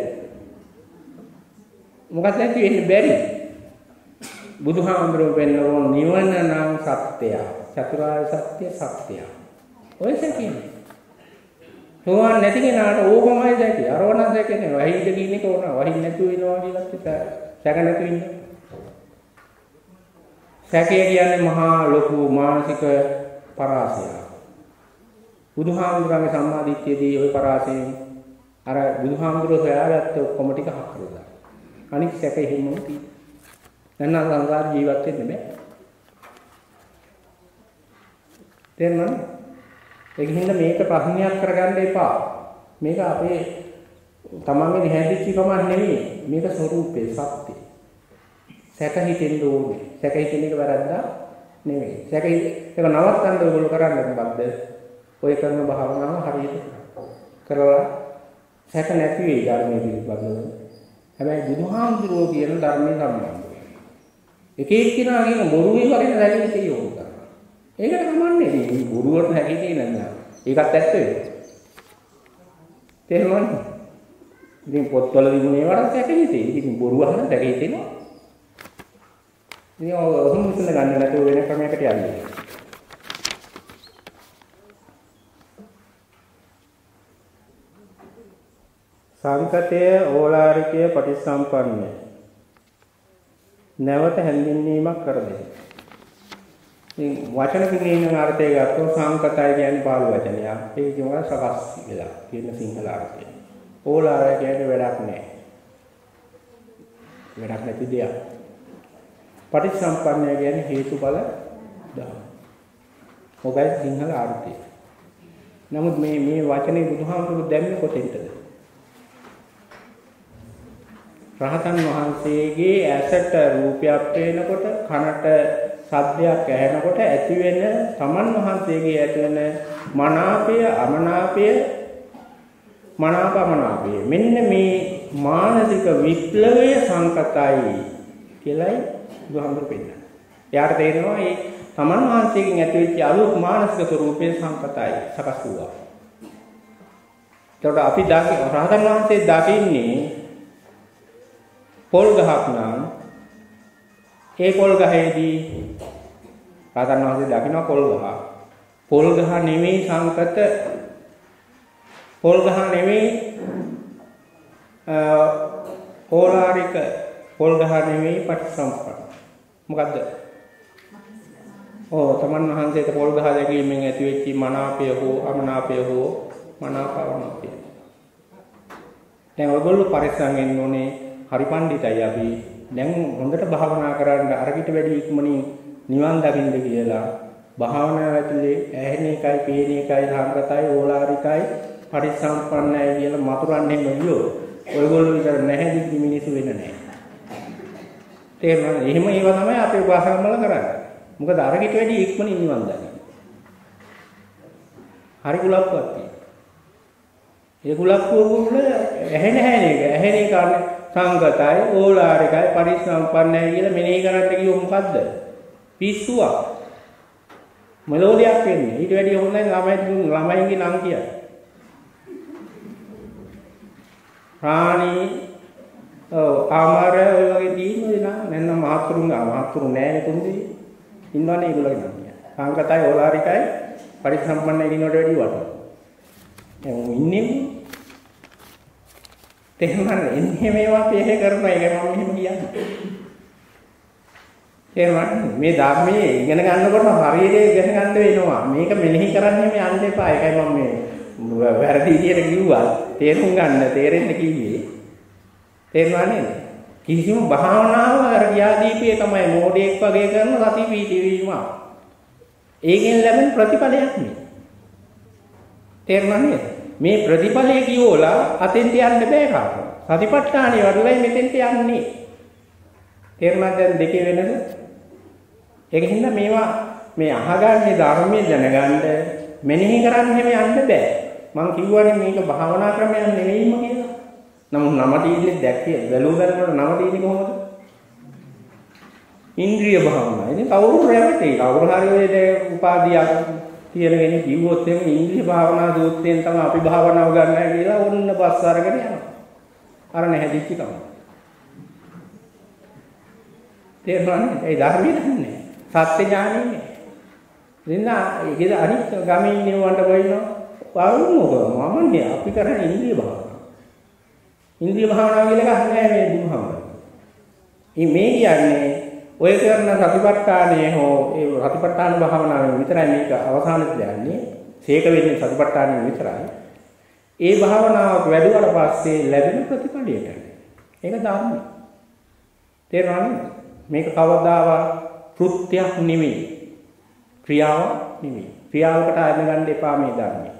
මොකක්ද ඇති වෙන්න බැරි? බුදුහාමුදුරුවෝ පෙන්නන නිවන නම් සත්‍යය. චතුරාර්ය සත්‍ය සත්‍යය. ඔය සැකේ. සෝවාන් නැති කෙනාට ඕකමයි දැකේ. අරවන දැකේ වහින්ද කියන්නේ කොහොමද? වහින් නැතුව වෙනවා කියලා හිතා. සැක නැතුව ඉන්න. සැකය කියන්නේ මහා ලොකු මානසික පරාසයක්. බුදුහාමුදුරන්ගේ සම්මාදිට්ඨියදී ওই පරාසයෙන් අර බුදුහාමුදුරුවෝ හොයාගත්ත ඔක්කොම ටික හක්කලා. අනික සැක එහෙමම තියෙනවා. නැත්නම් සංසාර ජීවත් වෙන්න බෑ. තේරුණාද? ඒකින්ද මේක ප්‍රශ්නයක් කරගන්න එපා. මේක අපේ තමන්ගේ හැදිච්ච කමක් නෙවෙයි. මේක ස්වરૂපේ සත්‍ය. සැක හිතෙන්න ඕනේ. සැක හිතෙන එක වැරද්දා නෙවෙයි. සැක ඒක නවත්තන්න ඕගොල්ලෝ කරන්නේ මොකද්ද? ඔය කරන භාවනාව හරියට කරලා සැක නැති වෙයි ධර්මයේ පිළිබඳව. හැබැයි බුදුහාමුදුරුවෝ කියන ධර්මයේ සම්බන්ධව. එක එක්කිනා කියන බොරුවේ වගේ රැළි තියෙන්න ඕන. ඒකට කමන්නේ මේ බොරුවට හැකියි නේද? ඒකත් ඇත්ත වෙයි. තේරුණාද? ඉතින් පොත්වල තිබුණේ වරක් දැකීතේ. ඉතින් බොරු අහන දැකීතේනවා. ඉතින් ඔහොම විසඳ ගන්න නැතුව වෙන ක්‍රමයකට යන්නේ. සංකතය ඕලාරිකය පටිසම්පන්නය. නැවත හැඳින්වීමක් කර දෙන්න. ඉතින් වචන පිළිගෙන අර්ථය ගත්තොත් සංකතය කියන්නේ පාළි වචනයක්. ඒක කියනවා සකස් වෙලා කියන සිංහල අර්ථය. ඕලාරය කියන්නේ වැඩක් නැහැ. වැඩක් නැති දෙයක්. පටිච්චසමුප්පන්නය කියන්නේ හේතුඵල ධර්ම. මොකයි සිංහල අර්ථය. නමුත් මේ මේ වචනේ බුදුහාමුදුරු දැම්මේ කොතෙන්ද? රහතන් වහන්සේගේ ඇසට රූපයක් පේනකොට කනට ශබ්දයක් ඇහෙනකොට ඇති වෙන තමන් වහන්සේගේ ඇති වෙන මනාපය අමනාපය මනාපමනාපය මෙන්න මේ මානසික විප්ලවය සංකතයි කියලායි බුදුහාමුදුරු පෙන්නන්නේ. එයාට තේරෙනවා මේ තමන් වහන්සේගෙන් ඇතිවෙච්ච අලුත් මානසික ස්වરૂපයේ සංකතයි සකස් වුණා. ඒකට අපි දකි රහතන් වහන්සේ දකින්නේ පොල් ගහක් නම් ඒ පොල් ගහේදී රහතන් වහන්සේ දකින්න පොල් ගහ. පොල් ගහ නෙමෙයි සංකත පොල් ගහ නෙමෙයි ඕලාරික පොල් ගහ නෙමෙයි පටිසම්පන්න. මොකද්ද? ඔව් තමන් වහන්සේට පොල් ගහ දැකීමෙන් ඇතිවෙච්ච මනාපය හෝ අමනාපය හෝ මනාපවනාපය. දැන් ඔයගොල්ලෝ පරිස්සම් වෙන්න ඕනේ. හරි පඬිතයි අපි දැන් හොඳට භාවනා කරන්න අරකිට වැඩි ඉක්මනින් නිවන් දකින්න කියලා භාවනාව ඇතුලේ ඇහෙන එකයි පේන එකයි සංකතයි ඕලාරිකයි පරිසම්පන්නයි කියලා මතුරන්නේ මොවියෝ ඔයගොල්ලෝ විතර නැහැ දිවි මිනිස්සු වෙන්නේ නැහැ. තේරුණාද? එහෙම ඒවා තමයි අපේ උපාසකම්මල කරන්නේ. මොකද අරකිට වැඩි ඉක්මනින් නිවන් දකින්න. හරි කුලප්පුවක් තියෙනවා. ඒ කුලප්පුව වල ඇහෙන ඇහෙන එක ඇහෙන එක සංගතයි ඕලාරිකයි පරිසම්පන්නයි කියලා මෙනෙහි කරන්න කිව්වොත් මොකද්ද? පිස්සුවක්. මෙලෝඩියක් වෙන්නේ. ඊට වැඩිය හොඳයි ළමයි ළමයින්ගේ නම් කියන්න. රාණි ඔව් අමර ඔය වගේ තියෙනවා නේද? නැත්නම් මාතුරුන් මාතුරු නෑනේ තුන්දේ. ඉන්නවනේ ඒගොල්ලෝගේ නම් කියන්න. සංගතයි ඕලාරිකයි පරිසම්පන්නයි කියනකට වැඩිය වටිනවා. දැන් ඉන්නේ තේරුණාද? එන්නේ මේවා අපි එහෙ කරනවා. ඒක මම මෙහෙම කියන්නේ. තේරුණාද? මේ ධර්මයේ ඉගෙන ගන්නකොට හරියට ඉගෙන ගන්න වෙනවා. මේක මෙනෙහි කරන්නේ මේ යන්න එපා. ඒකයි මම මේ වැරදි විදියට කිව්වා. තේරුම් ගන්න, තේරෙන්න කිව්වේ. තේරුණා නේද? කිසිම භාවනාව අර ගියාදීපේ තමයි මෝඩෙක් වගේ කරන සති පීඩීවීම. ඒකෙන් ලැබෙන ප්‍රතිඵලයක් නේ. තේරුණා නේද? මේ ප්‍රතිඵලයේ කියෝලා අතෙන්ට යන්න බෑ කාටවත්. සතිපට්ඨානෙ වඩලයි මෙතෙන්ට යන්නේ. තේරුණාද දැන් දෙකේ වෙනස? ඒකින්ද මේවා මේ අහගන්නේ ධර්මයේ දැනගන්න මෙනෙහි කරන්න හැම යන්න බෑ. මම කිව්වනේ මේක භාවනා ක්‍රමයක් නෙවෙයිම කියලා. නමුත් නම තියෙන්නේ දැක්කේ බැලුව බැලනකොට නම තියෙන්නේ කොහොමද? ඉන්ද්‍රිය භාවනා. ඉතින් කවුරු රැවටේ? කවුරු හරි ඔය උපාදියක් කියන කෙනෙක් කිව්වොත් එimhe ඉන්ද්‍රිය භාවනා සූත්‍රයෙන් තමයි අපි භාවනාව ගන්නයි කියලා ඕන්න බස් අරගෙන යනවා. අර නැහැදිච්ච කම. තේරුණානේ? ඒ ධර්මයේ නැහැ. සත්‍ය ඥානෙ නෑ. දෙන්නා ඒකද අනිත් ගමේ ඉන්නවන්ට බයිනවා. වරුමෝ මමන්නේ අපි කරන්නේ ඉන්ද්‍රිය භාවනාව. ඉන්ද්‍රිය භාවනාව කියලා එකක් නෑ මේ බුදුහාමර. මේ කියන්නේ ඔය කරන සතිපට්ඨානය හෝ ඒ සතිපට්ඨාන භාවනාවෙන් විතරයි මේක අවසානට යන්නේ. සීක වෙන්නේ සතිපට්ඨානෙ විතරයි. ඒ භාවනාවක් වැඩුවට පස්සේ ලැබෙන ප්‍රතිඵලයට. ඒක ධර්මයි. තේරුණාද? මේක කවදාවත් කෘත්‍යයක් නෙමෙයි. ක්‍රියාවක් නෙමෙයි. ක්‍රියාවකට ආයතන ගන්න එපා මේ ධර්මය.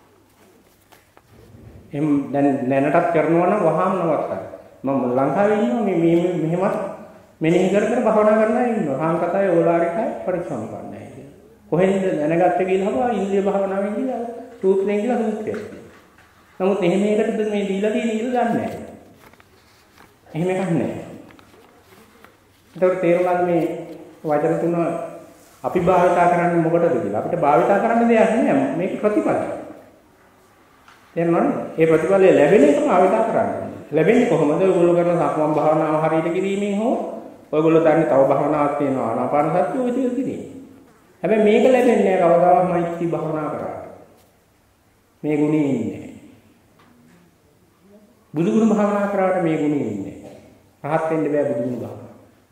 එම් දැන් දැනටත් කරනවා නම් වහාම නවත්තන්න. මම ලංකාවේ ඉන්නවා මේ මේ මෙහෙමත් මෙනෙහි කර කර භාවනා කරලා ඉන්නවා. සංකතය ඕලාරිකයි පරිසම්පන්නයි කියලා. කොහෙන්ද දැනගත්තේ කියලා හබා ඉන්ද්‍රිය භාවනාවෙන් කියලා සූත්‍රයෙන් කියලා සූත්‍රයක්. නමුත් එහෙම එකටද මේ දීලා තියෙන කියලා දන්නේ නැහැ. එහෙම එකක් නැහැ. ඒකට තේරුණාද මේ වචන තුන අපි භාවිතා කරන්නේ මොකටද කියලා? අපිට භාවිතා කරන්න දෙයක් නෑ. මේක ප්‍රතිපලයි. තේරුණානේ? ඒ ප්‍රතිඵලය ලැබෙන එක භාවිතා කරන්න. ලැබෙන්නේ කොහොමද? ඔයගොල්ලෝ කරන සක්මන් භාවනාව හරියට කිරීමෙන් හෝ ඔයගොල්ලෝ දන්නේ තව භාවනාවක් තියෙනවා ආනාපාන සතිය ඔය ටික කිරීම. හැබැයි මේක ලැබෙන්නේ නැහැ කවදාවත් මෛත්‍රී භාවනා කරා. මේ ගුණේ ඉන්නේ. බුදුගුණ භාවනා කරාට මේ ගුණේ ඉන්නේ. රහත් වෙන්න බෑ බුදුගුණ භාවනා.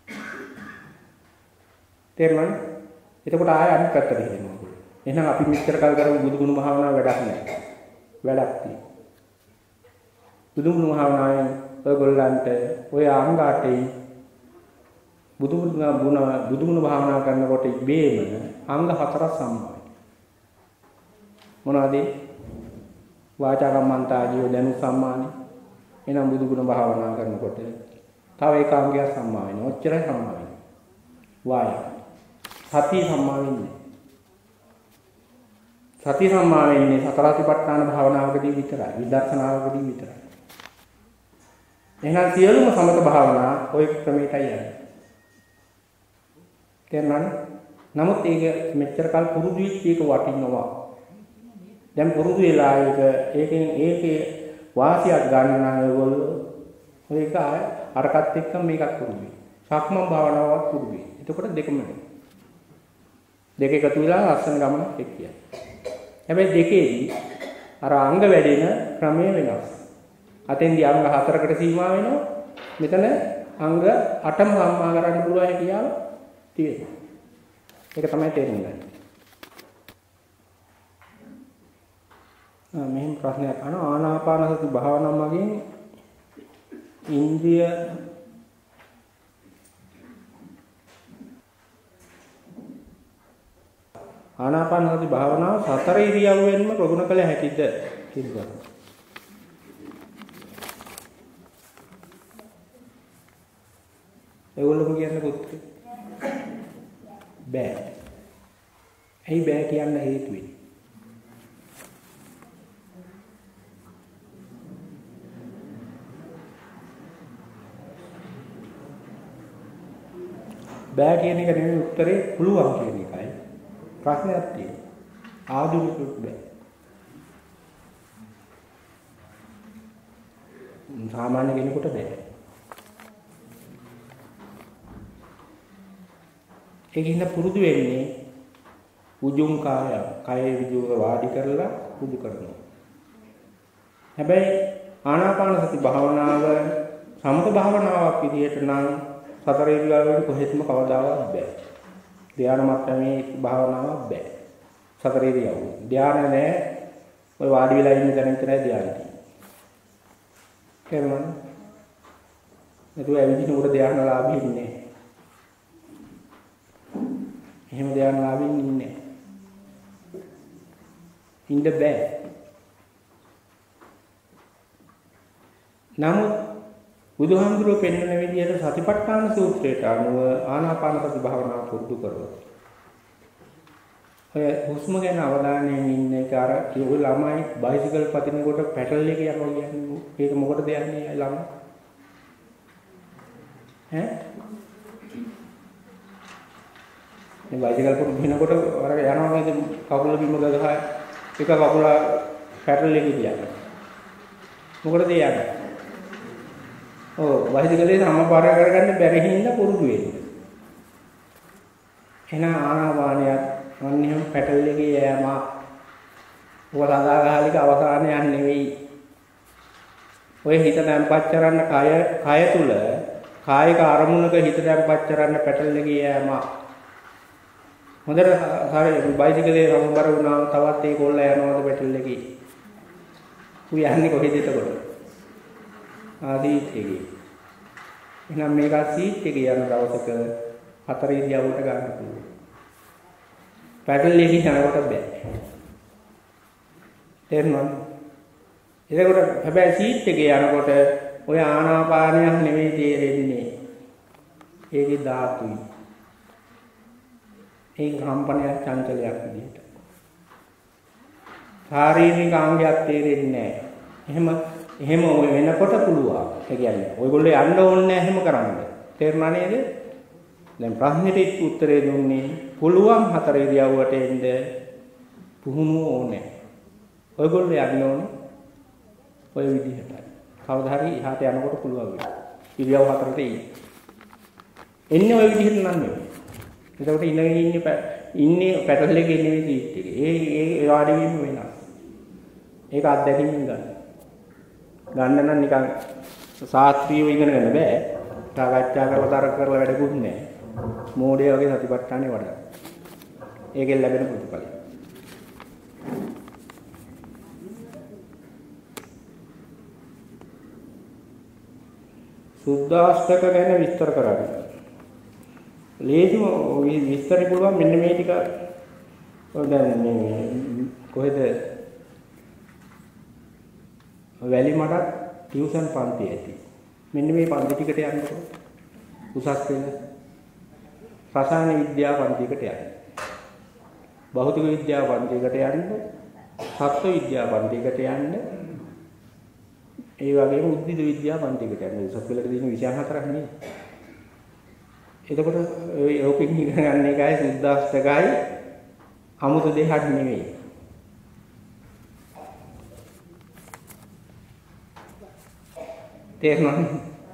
තේරුණානේ? එතකොට ආයෙ අනිත් පැත්තට හිටිනවා. එහෙනම් අපි මෙච්චර කල් කරමු බුදුගුණ භාවනාව වැඩක් නැහැ. වැඩක් තියෙනවා. බුදුගුණ භාවනාවෙන් ඔයගොල්ලන්ට ඔය අංග අටේ බුදුගුණ ගුණ බුදුගුණ භාවනා කරනකොට ඉබේම අංග හතරක් සම්මා වෙනවා. මොනවද? වාචා කම්මන්තාජීව දැනු සම්මානෙ. එහෙනම් බුදුගුණ භාවනා කරනකොට තව එක අංගයක් සම්මා වෙනවා. ඔච්චරයි සම්මා වෙන්නේ. වායා. සතිය සම්මා වෙන්නේ. සතිය සම්මා වෙන්නේ සතර සතිපට්ඨාන භාවනාවකදී විතරයි. විදර්ශනාවකදී විතරයි. එහෙනම් සියලුම සමත භාවනා ওই ක්‍රමයටයි යන්නේ. තේරුණානේ? නමුත් ඒක මෙච්චර කල් පුරුදු වෙච්ච එක වටිනවා. දැන් පුරුදු වෙලා ඒක ඒකෙන් ඒකේ වාසියක් ගන්න නම් ඒගොල්ලෝ ඒක අරකට එක්ක මේකත් පුරුදු වෙයි. සක්මන් භාවනාවක් පුරුදු වෙයි. එතකොට දෙකම දෙක එකතු වෙලා ලස්සන ගමනක් එක්කියයි. හැබැයි දෙකේදී අර අංග වැඩෙන ක්‍රමය වෙනස්. අතෙන්දී අංග හතරකට සීමා වෙනවා. මෙතන අංග අටම සම්මා කරන්න පුළුවන් හැකියාව තියෙනවා. ඒක තමයි තේරුම් ගන්න. ආ මෙහෙම ප්‍රශ්නයක් අහනවා ආනාපාන සති භාවනාව මගින් ඉන්ද්‍රිය ආනාපාන සති භාවනාව සතර ඉරියව්වෙන්ම ප්‍රගුණ කළ හැකිද කියලා. ඒගොල්ලෝ කියන්නේ පුත්‍රය. බෑ. ඇයි බෑ කියන්න හේතු වෙන්නේ? බෑ කියන එක නෙමෙයි උත්තරේ පුළුවන් කියන එකයි. ප්‍රශ්නයක් තියෙනවා. ආධුනිකයෙක් බෑ. සාමාන්‍ය කෙනෙකුට බෑ. ඒකින්ද පුරුදු වෙන්නේ උජුං කාය, කය විදුව වාඩි කරලා පුදු කරනවා. හැබැයි ආනාපාන සති භාවනාව සමත භාවනාවක් විදිහට නම් සතර ඉරියව්වල කොහෙත්ම කවදාවත් බෑ. ධ්‍යාන මට්ටමේ භාවනාවක් බෑ. සතර ඉරියව්ව. ධ්‍යාන නැහැ. ඔය වාඩි වෙලා ඉන්න තැන විතරයි ධ්‍යාන තියෙන්නේ. තේරුණාද? නේද? ඇවිදින උඩ ධ්‍යානලාභී ඉන්නේ. එහෙම ධ්‍යානලාභී ඉන්නේ. ඉන්න බෑ. නමුත් බුදුහාමුදුරුවෝ පෙන්වන විදිහට සතිපට්ඨාන සූත්‍රයට අනුව ආනාපාන සති භාවනාව පුරුදු කරනවා. ඔය හුස්ම ගැන අවධානයෙන් ඉන්න එක අර කිව්ව ළමයි බයිසිකල් පදිනකොට පැටල් එක යනවා කියන්නේ ඒක මොකටද යන්නේ ළමයි? ඈ? මේ බයිසිකල් පුරුදුනකොට අර යනවා නේද කකුල බිම ගහලා එක කකුල පැටල් එකේ තියන්න. මොකටද යන්නේ? ඔව් බයිසිකලේ සමපාර කරගන්න බැරි හින්දා පුරුදු වෙන්නේ. එහෙනම් ආනාපානියත් අන්‍යම් පැටල් එකේ යෑම ඔය සදාගාලික අවසානයක් නෙවෙයි. ඔය හිත තැම්පත් කරන්න කය කය තුල කායික අරමුණක හිත තැම්පත් කරන්න පැටල් එකේ යෑම. හොඳට හරි බයිසිකලේ සමබර වුණාම තවත් ඒ කොල්ල යනවාද පැටල් එකේ. උ යන්නේ කොහෙද එතකොට? ආදීත් එකේ. එහෙනම් මේක සීට් එකේ යන දවසක හතර ඉරියව්වට ගන්න පුළුවන්. පැටල් එකේ යනකොට බෑ. තේරුණාද? ඒකට හැබැයි සීට් එකේ යනකොට ඔය ආනාපානයක් නෙමෙයි තේරෙන්නේ. ඒකේ ධාතුයි. ඒ කම්පනයක් චංචලයක් විදිහට. ශාරීරික අංගයක් තේරෙන්නේ නැහැ. එහෙම එහෙම ඔය වෙනකොට පුළුවන්. ඒ කියන්නේ ඔයගොල්ලෝ යන්න ඕනේ නැහැ එහෙම කරන්න. තේරුණා නේද? දැන් ප්‍රශ්නෙට උත්තරේ දුන්නේ පුළුවන් හතර ඉරියව්වට එන්න පුහුණුව ඕනේ. ඔයගොල්ලෝ යන්න ඕනේ ඔය විදිහට. කවදා හරි එහාට යනකොට පුළුවන් වෙයි. ඉරියව් හතරට එයි. එන්නේ ඔය විදිහට නම් නෙවෙයි. එතකොට ඉඳගෙන ඉන්නේ ඉන්නේ පැටල් එකේ නෙවෙයි සීට් එකේ. ඒ ඒ වාඩි වීම වෙනස්. ඒක අත්දැකීමෙන් ගන්න. ගන්න නම් නිකන් ශාස්ත්‍රීයව ඉගෙන ගන්න බෑ. සාකච්ඡා කරලා තර්ක කරලා වැඩකුත් නෑ. මෝඩය වගේ සතිපට්ඨානේ වඩා. ඒකෙන් ලැබෙන ප්‍රතිඵලය. සුද්ධාෂ්ටක ගැන විස්තර කරන්න. ලේසිම විස්තරي පුළුවන් මෙන්න මේ ටික දැන් මේ කොහෙද වැලි මඩක් ටියුෂන් පන්ති ඇති. මෙන්න මේ පන්ති ටිකට යනකොට උසස් වෙන රසායන විද්‍යාව පන්තියකට යන්න. භෞතික විද්‍යාව පන්තියකට යන්න. සත්ත්ව විද්‍යාව පන්තියකට යන්න. ඒ වගේම උද්භිද විද්‍යාව පන්තියකට යන්න. උසස් පෙළට තියෙන විෂය හතරක් නේ. එතකොට ඔය ඕකෙන් ඉගෙන ගන්න එකයි සුද්ධාෂ්ටකයි 아무ත දෙයක් නෙවෙයි. තේරුණාද?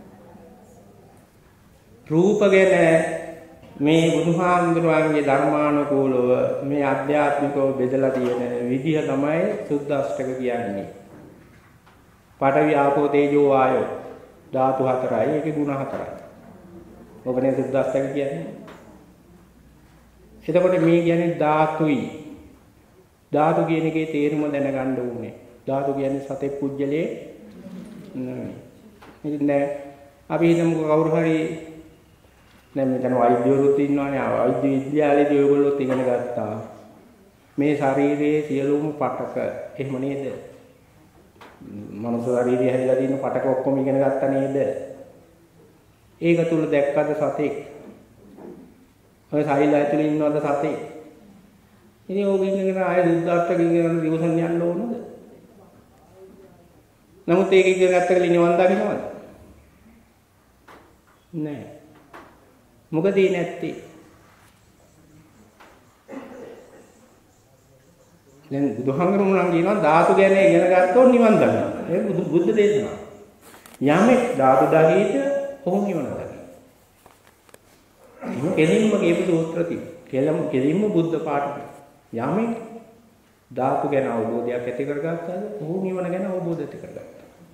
රූප ගැන මේ බුදුහාමුදුරුවන්ගේ ධර්මානුකූලව මේ අධ්‍යාත්මිකව බෙදලා තියෙන විදිහ තමයි සුද්ධාෂ්ටක කියන්නේ. පඨවි ආපෝ තේජෝ වායෝ ධාතු හතරයි ඒකේ ගුණ හතරයි. ඔබනේ සුද්ධාෂ්ටක කියන්නේ. එතකොට මේ කියන්නේ ධාතුයි. ධාතු කියන එකේ තේරුම දැනගන්න ඕනේ. ධාතු කියන්නේ සතේ පුජ්‍යලේ නෙවෙයි. ඉතින් දැන් අපි හිතමු කවුරු හරි දැන් මෙතන වෛද්‍යවරුත් ඉන්නවනේ. වෛද්‍ය විද්‍යාලයේදී ඔයගොල්ලෝ ඉගෙන ගත්තා. මේ ශරීරයේ සියලුම පටක එහෙම නේද? මනුස්ස ශරීරය හැදලා තියෙන පටක ඔක්කොම ඉගෙන ගත්තා නේද? ඒක තුල දැක්කද සතෙක්? ඔය සෛල ඇතුලේ ඉන්නවද සතෙක්? ඉතින් ඕක ඉගෙන ආයෙ සුද්ධාෂ්ටක ඉගෙන දිවසන් යන්න ඕනද? නමුත් ඒක ඉගෙන ගත්ත කල නිවන් දකින්නවද? නෑ. මොකද ඒ නැත්තේ? දැන් බුදුහාමුදුරුවෝ නම් කියනවා ධාතු ගැන ඉගෙන ගත්තොත් නිවන් දකිනවා. ඒක බුද්ධ දේශනාව. යමෙක් ධාතු දහීත කොහොම නිවන දකිනවා. ඒක කෙලින්ම කියපු සූත්‍ර තියෙනවා. කෙලම කෙලින්ම බුද්ධ පාඨය. යමෙක් ධාතු ගැන අවබෝධයක් ඇති කරගත්තාද කොහොම නිවන ගැන අවබෝධ ඇති කරගත්තා.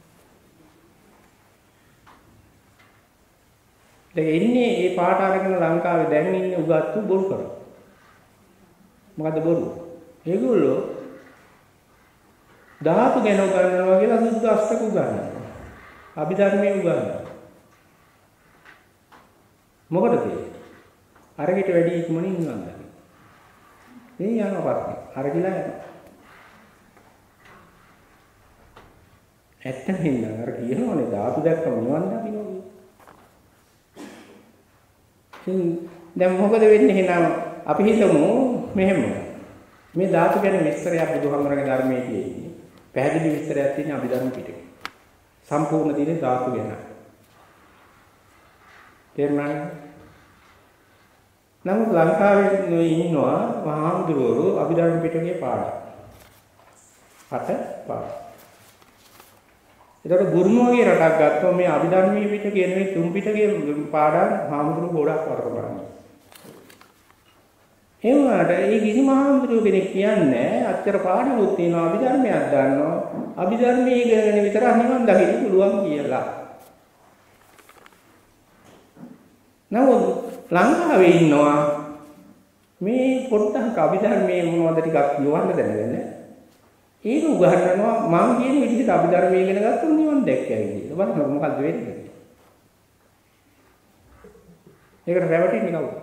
දැන් ඉන්නේ මේ පාට අරගෙන ලංකාවේ දැන් ඉන්නේ උගත්තු බොරු කරා. මොකද්ද බොරු? ඒගොල්ලෝ ධාතු ගැන උගන්වනවා කියලා සුද්ධාෂ්ටක උගන්වනවා. අභිධර්මයේ උගන්වනවා. මොකටද ඒ? අරකට වැඩි ඉක්මනින් නිවන් දකින්න. මේ යනවා පස්සේ. අර කියලා යනවා. ඇත්තම හින්දා අර කියනෝනේ ධාතු දැක්කම නිවන් දකින්න. දැන් මොකද වෙන්නේ එහෙනම් අපි හිතමු මෙහෙම මේ ධාතු ගැන විස්තරයක් බුදුහාමරගේ ධර්මයේ තියෙන්නේ පැහැදිලි විස්තරයක් තියෙන අභිධර්ම පිටකේ සම්පූර්ණ දිනේ ධාතු ගැන තේරුණාද? නමුත් ලංකාවේ ඉන්නවා මහාමුදුරුවෝ අභිධර්ම පිටකේ පාඩම් අට පාඩම්. ඒකට ගුරුමෝගේ රටක් ගත්තොත් මේ අභිධර්මයේ පිටකේ නෙවෙයි තුන් පිටකේ පාඩම් මහාමුදුරුවෝ ගොඩක් වර්ග කරනවා. ඒ වුණාට ඒ කිසිම මහාමුදුරුවෝ කෙනෙක් කියන්නේ අච්චර පාඩමුත් තියෙනවා අභිධර්මයක් ගන්නවා. අභිධර්මයේ ඉගෙනගෙන විතරක් නිවන් දකින්න පුළුවන් කියලා. නමුත් ලංකාවේ ඉන්නවා මේ පොඩ්ඩක් අභිධර්මයේ මොනවද ටිකක් කියවන්න දැනගෙන ඒක උගන්වනවා මම කියන විදිහට අභිධර්මයේ ඉගෙන ගත්තොත් නිවන් දැක්කයි කියලා. බලන්න මොකද්ද වෙන්නේ? ඒකට රැවටෙන්නේ කවුද?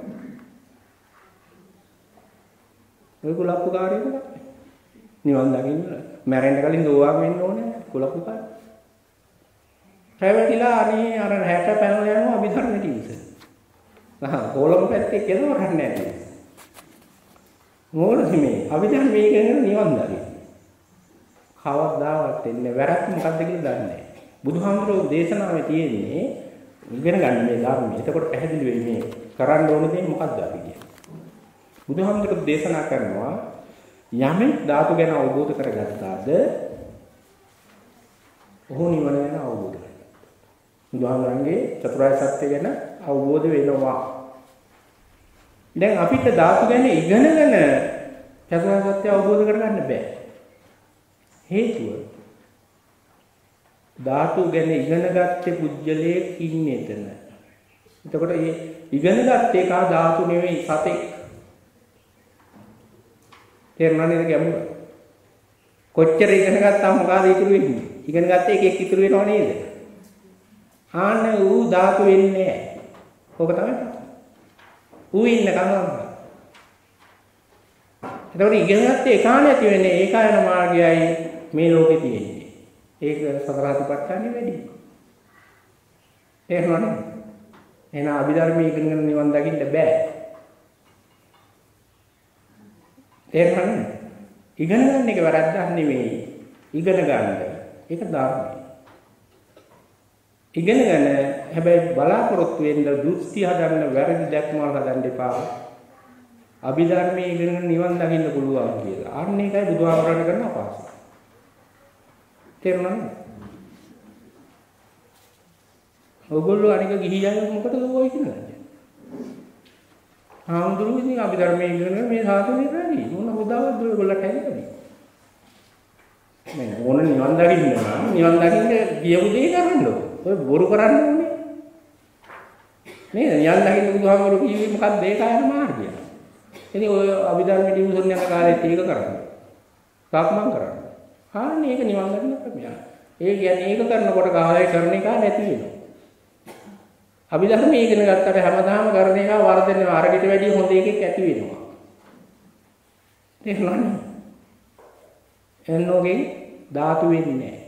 ඔය කුලප්පුකාරයෝ නේද? නිවන් දකින්න මැරෙන්න කලින් දෝවාම වෙන්න ඕනේ කුලප්පුකාර. රැවටිලා අනේ අර හැට පැනලා යනවා අභිධර්මයේ ටිකස. ආ කොළඹ පැත්තේ කෙලවරක් නැහැ. මොකද මේ අභිධර්මයේ ඉගෙන නිවන් දකින්න. කවදාවත් එන්නේ වැරද්ද මොකද්ද කියලා දන්නේ නැහැ. බුදුහාමුදුරුවෝ දේශනාවේ තියෙන්නේ ඉගෙන ගන්න මේ ධර්මය. එතකොට පැහැදිලි වෙයි මේ කරන්න ඕන දේ මොකක්ද අපි කියන්නේ. බුදුහාමුදුරුවෝ දේශනා කරනවා යමෙක් ධාතු ගැන අවබෝධ කරගත්තාද ඔහු නිවන ගැන අවබෝධ කරගන්නවා. බුදුහාමරන්ගේ චතුරාර්ය සත්‍ය ගැන අවබෝධ වෙනවා. දැන් අපිට ධාතු ගැන ඉගෙනගෙන චතුරාර්ය සත්‍ය අවබෝධ කරගන්න බෑ. හේතුව ධාතු ගැන ඉගෙන ගත්තේ පුජ්‍යලයේ ඉන්නේ එතන. එතකොට මේ ඉගෙන ගත්තේ කා ධාතු නෙවෙයි සතෙක්. තේරුණා නේද ගැඹුර? කොච්චර ඉගෙන ගත්තාම මොකද ඉතුරු වෙන්නේ? ඉගෙන ගත්තේ එක එක ඉතුරු වෙනව නේද? ආන්න ඌ ධාතු වෙන්නේ නැහැ. ඕක තමයි. ඌ ඉන්න කනවා. එතකොට ඉගෙන ගත්තේ එකා නැති වෙන්නේ ඒකායන මාර්ගයයි මේ ලෝකේ තියෙන්නේ. ඒක සතරාතිපට්ඨානෙ වැඩි. තේරුණානේ? එහෙනම් අභිධර්මයේ ඉගෙනගෙන නිවන් දකින්න බෑ. තේරුණානේ? ඉගෙන ගන්න එක වැරද්දක් නෙවෙයි. ඉගෙන ගන්න. ඒක ධර්මයි. ඉගෙනගෙන හැබැයි බලාපොරොත්තු වෙන්න දෘෂ්ටි හදන්න වැරදි දැක්මවල හදන්න එපා. අභිධර්මයේ ඉගෙනගෙන නිවන් දකින්න පුළුවන් කියලා. අන්න ඒකයි බුදුහාමරණ කරන අපහාසය. තේරුණාද? ඔයගොල්ලෝ අනික ගිහියන් මොකටද ඔය කියන්නේ? ආම්දුරු ඉතින් අභිධර්මයේ ඉගෙනගෙන මේ සාසනය වැඩි. මොන හොදාවද ඔයගොල්ලන්ට හැදෙන්නේ? මේ ඕන නිවන් දකින්න නම් නිවන් දකින්න කියපු දේ කරන්නකො. ඔය බොරු කරන්න ඕනේ. නේද? නිවන් දකින්න බුදුහාමරු කිව්වේ මොකක්ද ඒකායන මාර්ගය. ඉතින් ඔය අභිධර්මයේ ටියුෂන් යන කාලෙත් ඒක කරන්නේ. සක්මන් කරන්නේ. හාන්නේ ඒක නිවන් දකින්න ක්‍රමය. ඒ කියන්නේ ඒක කරනකොට කාලය කරන එක නැති වෙනවා. අභිධර්මයේ ඉගෙන ගත්තට හැමදාම කරන එක වර්ධනය අරකට වැඩිය හොඳ එකක් ඇති වෙනවා. තේරුණානේ? එන්නෝගේ ධාතු වෙන්නේ නැහැ.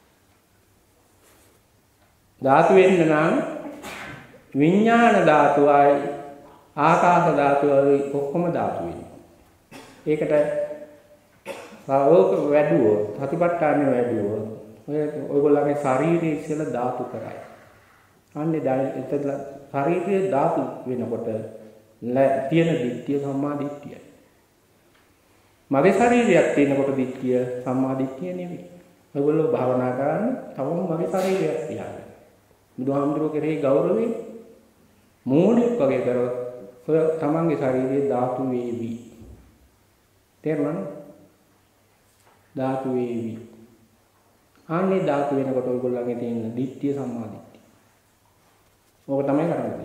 ධාතු වෙන්න නම් විඥාන ධාතුවයි ආකාශ ධාතුවයි ඔක්කොම ධාතු වෙනවා. ඒකට සාවෝක වැඩුවොත් සතිපට්ඨානෙ වැඩුවොත් ඔය ඔයගොල්ලන්ගේ ශාරීරික ඉස්සෙල්ලා ධාතු කරයි. අන්නේ එතන ශාරීරික ධාතු වෙනකොට තියෙන දිට්ඨිය සම්මා දිට්ඨියයි. මගේ ශරීරයක් තියෙනකොට දිට්ඨිය සම්මා දිට්ඨිය නෙවෙයි. ඔයගොල්ලෝ භාවනා කරන්නේ තවම මගේ ශරීරයක් තියාගෙන. බුදුහාමුදුරුවෝ කෙරෙහි ගෞරවයෙන් මූලික වගේ කරොත් ඔය තමන්ගේ ශරීරයේ ධාතු වේවි. තේරුණාද? ධාතු වේවි. අනේ ධාතු වෙනකොට ඔයගොල්ලන්ගේ තියෙන දිට්ඨිය සම්මා දිට්ඨිය. ඕක තමයි කරන්නේ.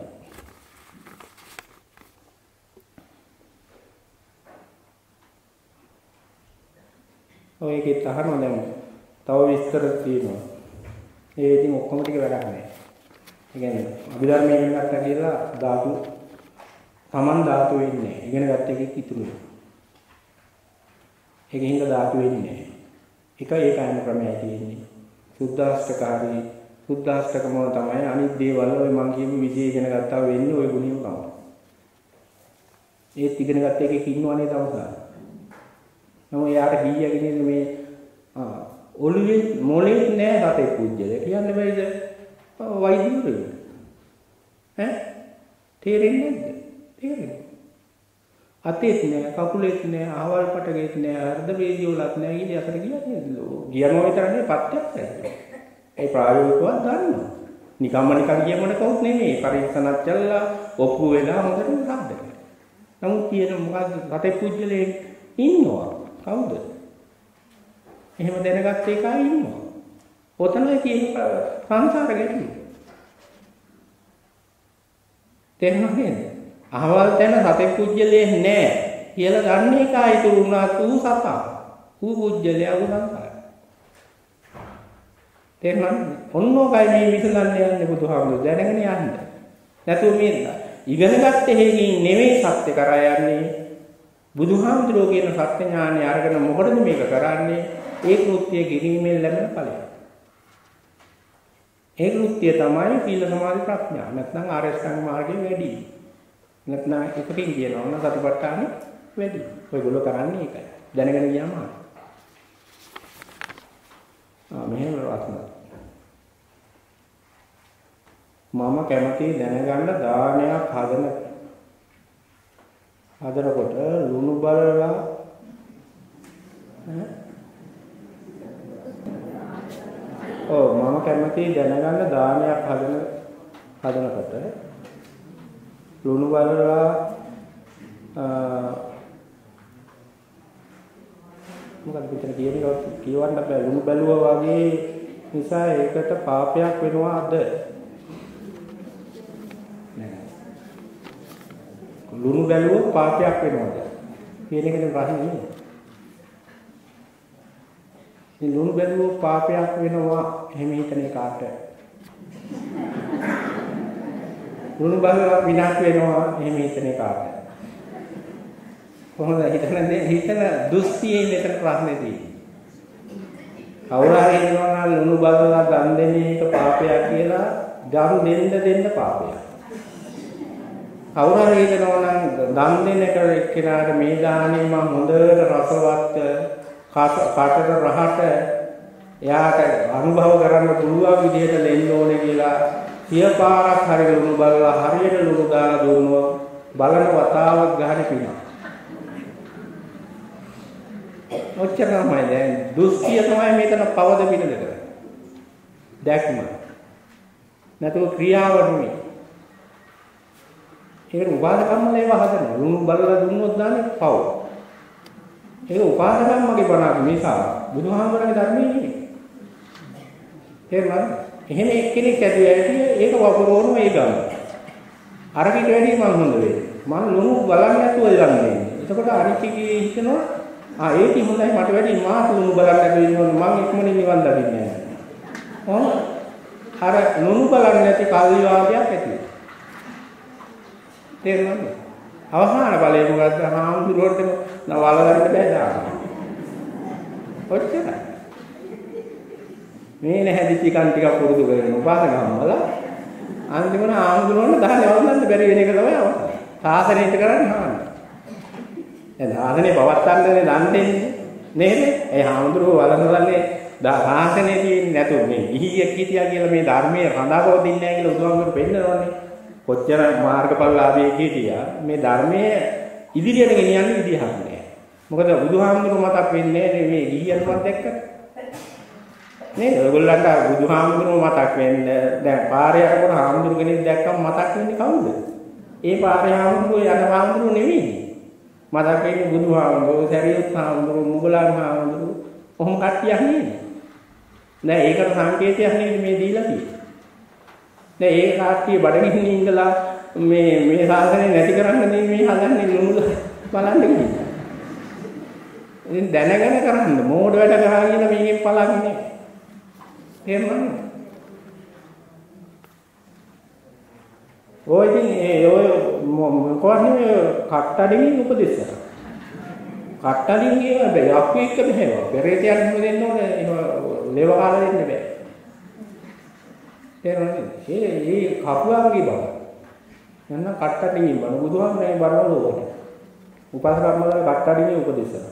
ඔය එකත් අහනවා දැන්. තව විස්තර තියෙනවා. ඒ ඉතින් ඔක්කොම ටික වැඩක් නැහැ. ඒ කියන්නේ අභිධර්මයේ ඉගෙන ගත්තා කියලා ධාතු Taman ධාතු වෙන්නේ නැහැ. ඉගෙන ගත්ත එකෙක් ඉතුරු වෙනවා. ඒකින්ද ධාතු වෙන්නේ නැහැ. එක ඒකායන ක්‍රමයයි තියෙන්නේ. සුද්ධාෂ්ටකාරී සුද්ධාෂ්ටකම තමයි අනිත් දේවල් ඔය මං කියපු විදිහේ ඉගෙන ගත්තා වෙන්නේ ඔය ගුණියම තමයි. ඒත් ඉගෙන ගත්ත එකෙක් ඉන්නවනේ තවසා. නමුත් යාට කීයකින් මේ ආ ඔළුවේ මොලේ නෑ සතේ පුජ්‍යද කියන්න බෑද වෛද්‍යවරු ඈ තේරෙන්නේ නැද්ද? තේරෙන්නේ. අතේත් නෑ කකුලේත් නෑ ආවල් පටගෙත් නෑ හෘද වේදිය වලත් නෑ ඊට අතර කියන්නේ කියනවා විතරනේ පත්‍යක්ෂයි. ඒ ප්‍රායෝගිකව දන්නවා. නිකම්ම නිකන් කියමන කවුත් නෙමෙයි පරීක්ෂණත් කළා ඔප්පු වෙලා හොඳට සාධ කරලා. නමුත් කියන මොකද්ද සතේ පුජ්‍යලේ ඉන්නවා. කවුද? එහෙම දැනගත්ත එකයි ඉන්නවා. ඔතනයි තියෙන සංසාර ගැටලුව. තේරුණා නේද? අහවල් තැන සතෙක් පුජ්‍යලේ නැහැ කියලා ගන්න එකයි තුරුණා තු සතා. ඌ පුජ්‍යලයා වු සංසාර. තේරුණා? ඔන්නෝකයි මේ විසඳන්න යන්නේ බුදුහාමුදුරු දැනගෙන යන්න. නැතුව මේ ඉගෙන ගත්ත හේකින් නෙමෙයි සත්‍ය කරා යන්නේ. බුදුහාමුදුරුවෝ කියන සත්‍ය ඥානය අරගෙන මොකටද මේක කරන්නේ? ඒ කෘත්‍ය කිරීමෙන් ලැබෙන ඵලය. ඒ කෘත්‍ය තමයි සීල සමාධි ප්‍රඥා. නැත්නම් ආර්ය අෂ්ටාංග මාර්ගයේ වැඩි. නැත්නම් එකකින් කියනවා නම් සතිපට්ඨාන වැඩි. ඔයගොල්ලෝ කරන්නේ ඒකයි. දැනගෙන ගියාම ආ මෙහෙම රත්න. මම කැමති දැනගන්න දානයක් හදන හදනකොට ලුණු බලලා ඔව් මම කැමති දැනගන්න දානයක් හදන හදනකොට ලුණු බලලා මොකක්ද පිටර කියන්නේ කියවන්න බෑ ලුණු බැලුවා වගේ නිසා ඒකට පාපයක් වෙනවාද නෑ ලුණු බැලුවොත් පාපයක් වෙනවාද කියන එකනේ ප්‍රශ්නේ නේ මේ ලුණු බැලුවොත් පාපයක් වෙනවා එහෙම හිතන එකට ලුණු බලලා විනාශ වෙනවා එහෙම හිතන එකට කොහොමද හිතන්නේ හිතන දුස්තියේ මෙතන ප්‍රශ්නේ තියෙන්නේ කවුරු හරි හිතනවා නම් ලුණු බලලා ගන් දෙන එක පාපයක් කියලා ගන් දෙන්න දෙන්න පාපයක් කවුරු හරි හිතනවා නම් ගන් දෙන එක එක්කෙනාට මේ දාන්නේ මම හොඳට රසවත් කාටට රහට එයාට අනුභව කරන්න පුළුවන් විදිහට දෙන්න ඕනේ කියලා සිය පාරක් හරි ලුණු බලලා හරියට ලුණු දාලා දුන්නොත් බලන වතාවක් ගන්න පිනවා ඔච්චර තමයි දැන් දුස්තිය තමයි මෙතන පවද පිටද කරන්නේ දැක්ම නැතුව ක්‍රියාව නෙමෙයි ඒක උපාදකම්මල ඒවා හදනවා ලුණු බලලා දුන්නොත් දාන්නේ පව ඒක උපාදකම්මගේ බණක් නිසා බුදුහාමුදුරනේ ධර්මයේ නෙමෙයි තේරුණාද එහෙම එක්කෙනෙක් ඇදුවේ ඇටි ඒක වපුරවන මේ ගම අර කිට වැඩි මං හොඳ වෙයි මං ලුණු බලන්නේ නැතුව ඉලන්නේ එතකොට අනිත්‍යකී හිතනවා ආ ඒකි හොඳයි මට වැඩි මාත් ලුණු බලන්න නැතුව ඉන්නවනේ මං ඉක්මනින් නිවන් දකින්නේ නැහැ. අර ලුණු බලන්නේ නැති කල්ලි වාගයක් ඇති. තේරුණාද? අවසාන ඵලය මොකද්ද? හාමුදුරුවෝට නවල ගන්න බෑ දාන්න. ඔච්චරයි. මේ නැහැදිච්ච කන් ටිකක් පුරුදු කරගෙන උපාසකම්මල අන්තිමට හාමුදුරුවෝට දහනේ වන්දන්න බැරි වෙන එක තමයි අවසාන. සාසනයට කරන්නේ හාන්න. දැන් ආසනේ පවත්තන්නේ දන් දෙන්නේ නේද? ඒ හාමුදුරුවෝ වළඳන්නේ ආසනේ තියෙන්නේ නැතු මේ ගිහියෙක් හිටියා කියලා මේ ධර්මයේ රඳාපවතින්නේ නැහැ කියලා උදාහරණයක් පෙන්නනවනේ. කොච්චර මාර්ගඵලලාභී හිටියා මේ ධර්මයේ ඉදිරියට ගෙනියන්න විදිහක් නැහැ. මොකද බුදුහාමුදුරුවෝ මතක් වෙන්නේ මේ ගිහියන්වත් එක්ක. නේද? ඔයගොල්ලන්ට බුදුහාමුදුරුවෝ මතක් වෙන්නේ දැන් පාරේ යනකොට හාමුදුරු කෙනෙක් දැක්කම මතක් වෙන්නේ කවුද? ඒ පාරේ හාමුදුරුවෝ යන හාමුදුරුවෝ නෙවෙයි. මතක් වෙන්නේ බුදුහාමුදුරුවෝ, සරියුත් හාමුදුරුවෝ, මුගලන් හාමුදුරුවෝ කොහොම කට්ටියක් නේද? දැන් ඒකට සංකේතයක් නේද මේ දීලා තියෙන්නේ. දැන් ඒ කට්ටිය බඩගින්න ඉඳලා මේ මේ සාසනය නැති කරන්න නේ මේ හදන්නේ නුඹ බලන්න කිව්වා. ඉතින් දැනගෙන කරන්න මෝඩ වැඩ කරා කියලා මේකෙන් පළන්නේ. තේරුණාද? ඔය ඉතින් ඒ ඔය කොහොමද කට්ටඩින් උපදෙස් කරා. කට්ටඩින් කියන බෑ යක්කු එක්ක බෑවා. පෙරේතයන් හැම දෙන්න ඕනේ ලේව කාලා දෙන්න බෑ. තේරුණාද? ඒ ඒ කපුවාගේ බව. යන්න කට්ටඩින් බණ බුදුහාමරේ බණවල ඕනේ. උපාසකම්මල කට්ටඩින් උපදෙස් කරා.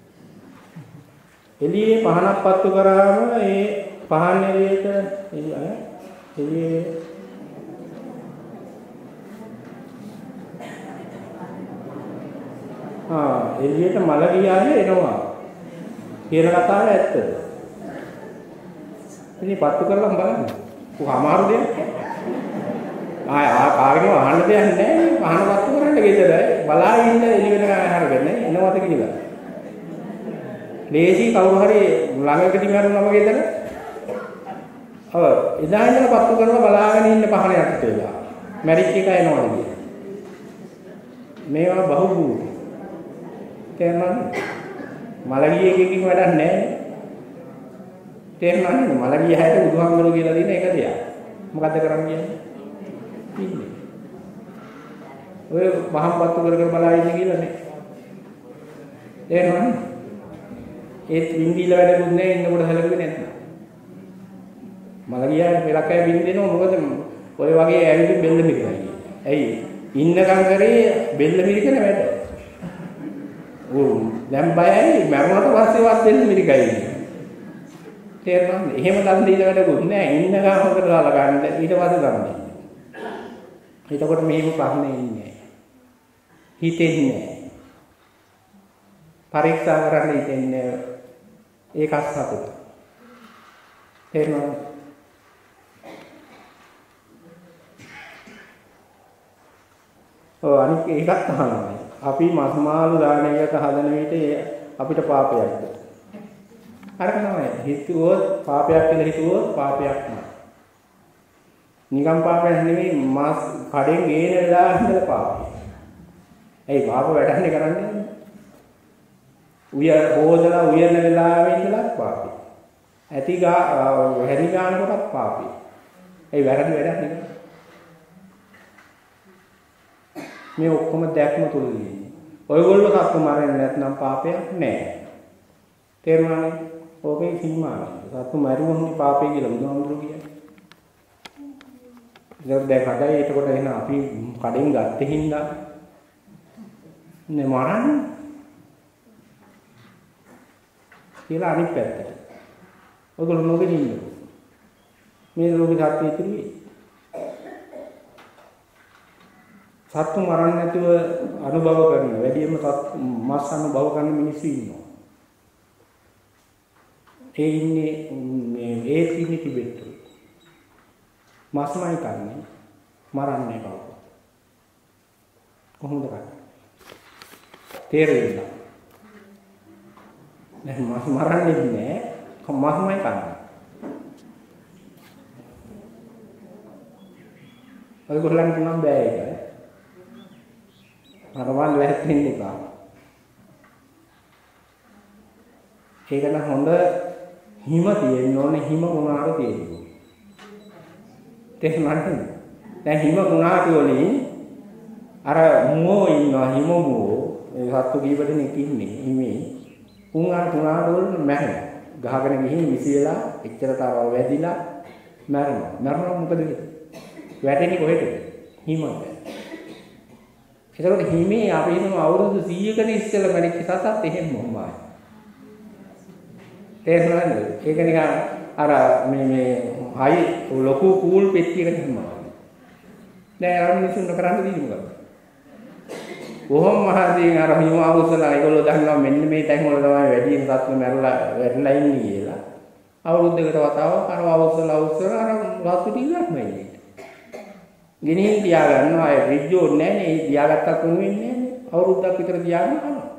එළියේ පහනක් පත්තු කරාම ඒ පහන් එළියට එළියේ ආ එළියට මල ගියාම එනවා කියන කතාව ඇත්තද? ඉතින් පත්තු කරලා බලන්න. කොහොම අමාරු දෙයක්. ආය ආගෙන අහන්න දෙයක් නැහැ. පහන පත්තු කරන්න ගෙදර බලා ඉන්න එළි වෙන ආහාරගෙන එනවද කියලා. ලේසි කවුරු හරි ළඟකදී මරුණම ගෙදර ඔව් එදා ඉඳලා පත්තු කරලා බලාගෙන ඉන්න පහන යටට වෙලා මැරිච් එක එනවද කියලා. මේවා බහුබූත. තේරුණාද? මලගිය එකකින් වැඩක් නැහැ. තේරුණාද? මලගිය හැට බුදුහාමුදුරුවෝ කියලා දෙන එක දෙයක්. මොකද්ද කරන්නේ? ඉන්නේ. ඔය මහම් පත්තු කර කර බලා ඉන්නේ කියලා නේ. තේරුණාද? ඒත් වින්දිල වැඩකුත් නැහැ ඉන්නකොට හැලෙන්නේ නැත්නම්. මලගියා පෙරකය වින්දිනවා මොකද ඔය වගේ ඇවිත් බෙල්ල මිරිකයි. ඇයි? ඉන්නකම් කරේ බෙල්ල මිරිකන වැඩ. ඕ දැන් බයයි මරුණට පස්සේවත් බෙල්ල මිරිකයි. තේරුණාද? එහෙම දන් දීලා වැඩකුත් නැහැ. ඉන්නකම් හොකට දාලා ගන්න ඊට පස්සේ ගන්න. එතකොට මෙහෙම ප්‍රශ්නේ ඉන්නේ. හිතෙන්නේ නැහැ. පරීක්ෂා කරන්න හිතෙන්නේ ඒකත් සතුට. තේරුණාද? ඔව් අනික ඒකත් අහනවා. අපි මස් මාළු දාන එකට හදන විට අපිට පාපයක්ද? අරක නෑ. හිතුවොත් පාපයක් කියලා හිතුවොත් පාපයක් නෑ. නිකම් පාපයක් නෙමෙයි මාස් කඩෙන් ගේන වෙලාවෙ ඉඳලා පාපය. ඒ පාප වැඩන්නේ කරන්නේ. උය හොදලා උයන වෙලාවෙ ඉඳලා පාපය. ඇති ගා හැරි ගාන කොටත් පාපය. ඒ වැරදි වැඩක් නෙමෙයි. මේ ඔක්කොම දැක්ම තුලදී. ඔයගොල්ලෝ සත්තු මරන්නේ නැත්නම් පාපයක් නෑ. තේරුණානේ? ඕකේ සීමාවක්. සත්තු මරුවොත් පාපේ කියලා බුදුහාමුදුරුවෝ කියන්නේ. ඒක දැන් හදයි එතකොට එන අපි කඩෙන් ගත්තේ හින්දා නේ මරන්නේ. කියලා අනිත් පැත්තට. ඔයගොල්ලෝ නොගෙන ඉන්නේ. මේ ලෝකේ සත්‍ය ඉතිරි. සත්තු මරන්නේ නැතිව අනුභව කරන වැඩිම මස් අනුභව කරන මිනිස්සු ඉන්නවා. ඒ ඉන්නේ මේ ඒ ඉන්නේ ටිබෙට් වල. මස්මයි කන්නේ මරන්නේ කවුද? කොහොමද කරන්නේ? තේරෙන්නේ නැහැ. මස් මරන්නේ නැහැ. මස්මයි කන්නේ. ඔයගොල්ලන්ට නම් බෑ ඒක. අරවන් ලැහැත්ින්න එපා. ඒක නම් හොඳ හිම තියෙන්න ඕනේ හිම ගුණාට තියෙන්න. තේරුණාද? දැන් හිම ගුණාට වලින් අර මුවෝ ඉන්නවා හිම මුවෝ ඒ සත්තු කීප දෙනෙක් ඉන්නේ හිමේ. උන් අර ගුණාට වල මැරෙනවා. ගහගෙන ගිහින් විසි වෙලා එච්චර තරව වැදිලා මැරෙනවා. මැරෙනවා මොකද වෙන්නේ? වැටෙන්නේ කොහෙද? හිමට. ඒකට හිමේ අපි හිතමු අවුරුදු සීයකට ඉස්සෙල්ලා මැරිච්ච සතත් එහෙම මොම්මයි. තේරුණාද? ඒක නිකන් අර මේ මේ හයි ලොකු කූල් පෙට්ටියකට හිමනවා. දැන් අර මිනිස්සුන් කරන්නේ දීලා මොකද? කොහොම මහදී අර හිම අවුස්සලා ඒගොල්ලෝ දන්නවා මෙන්න මේ තැන් වල තමයි වැඩිම සත්තු මැරලා වැටලා ඉන්නේ කියලා. අවුරුද්දකට වතාවක් අර අවුස්සලා අවුස්සලා අර රතු ටිකක් නෙන්නේ. ගෙනින් තියා ගන්නවා අය රිජ්ජෝ නැහැ නේ තියාගත්තත් උණු වෙන්නේ නැහැ නේ අවුරුද්දක් විතර තියාගෙන කරනවා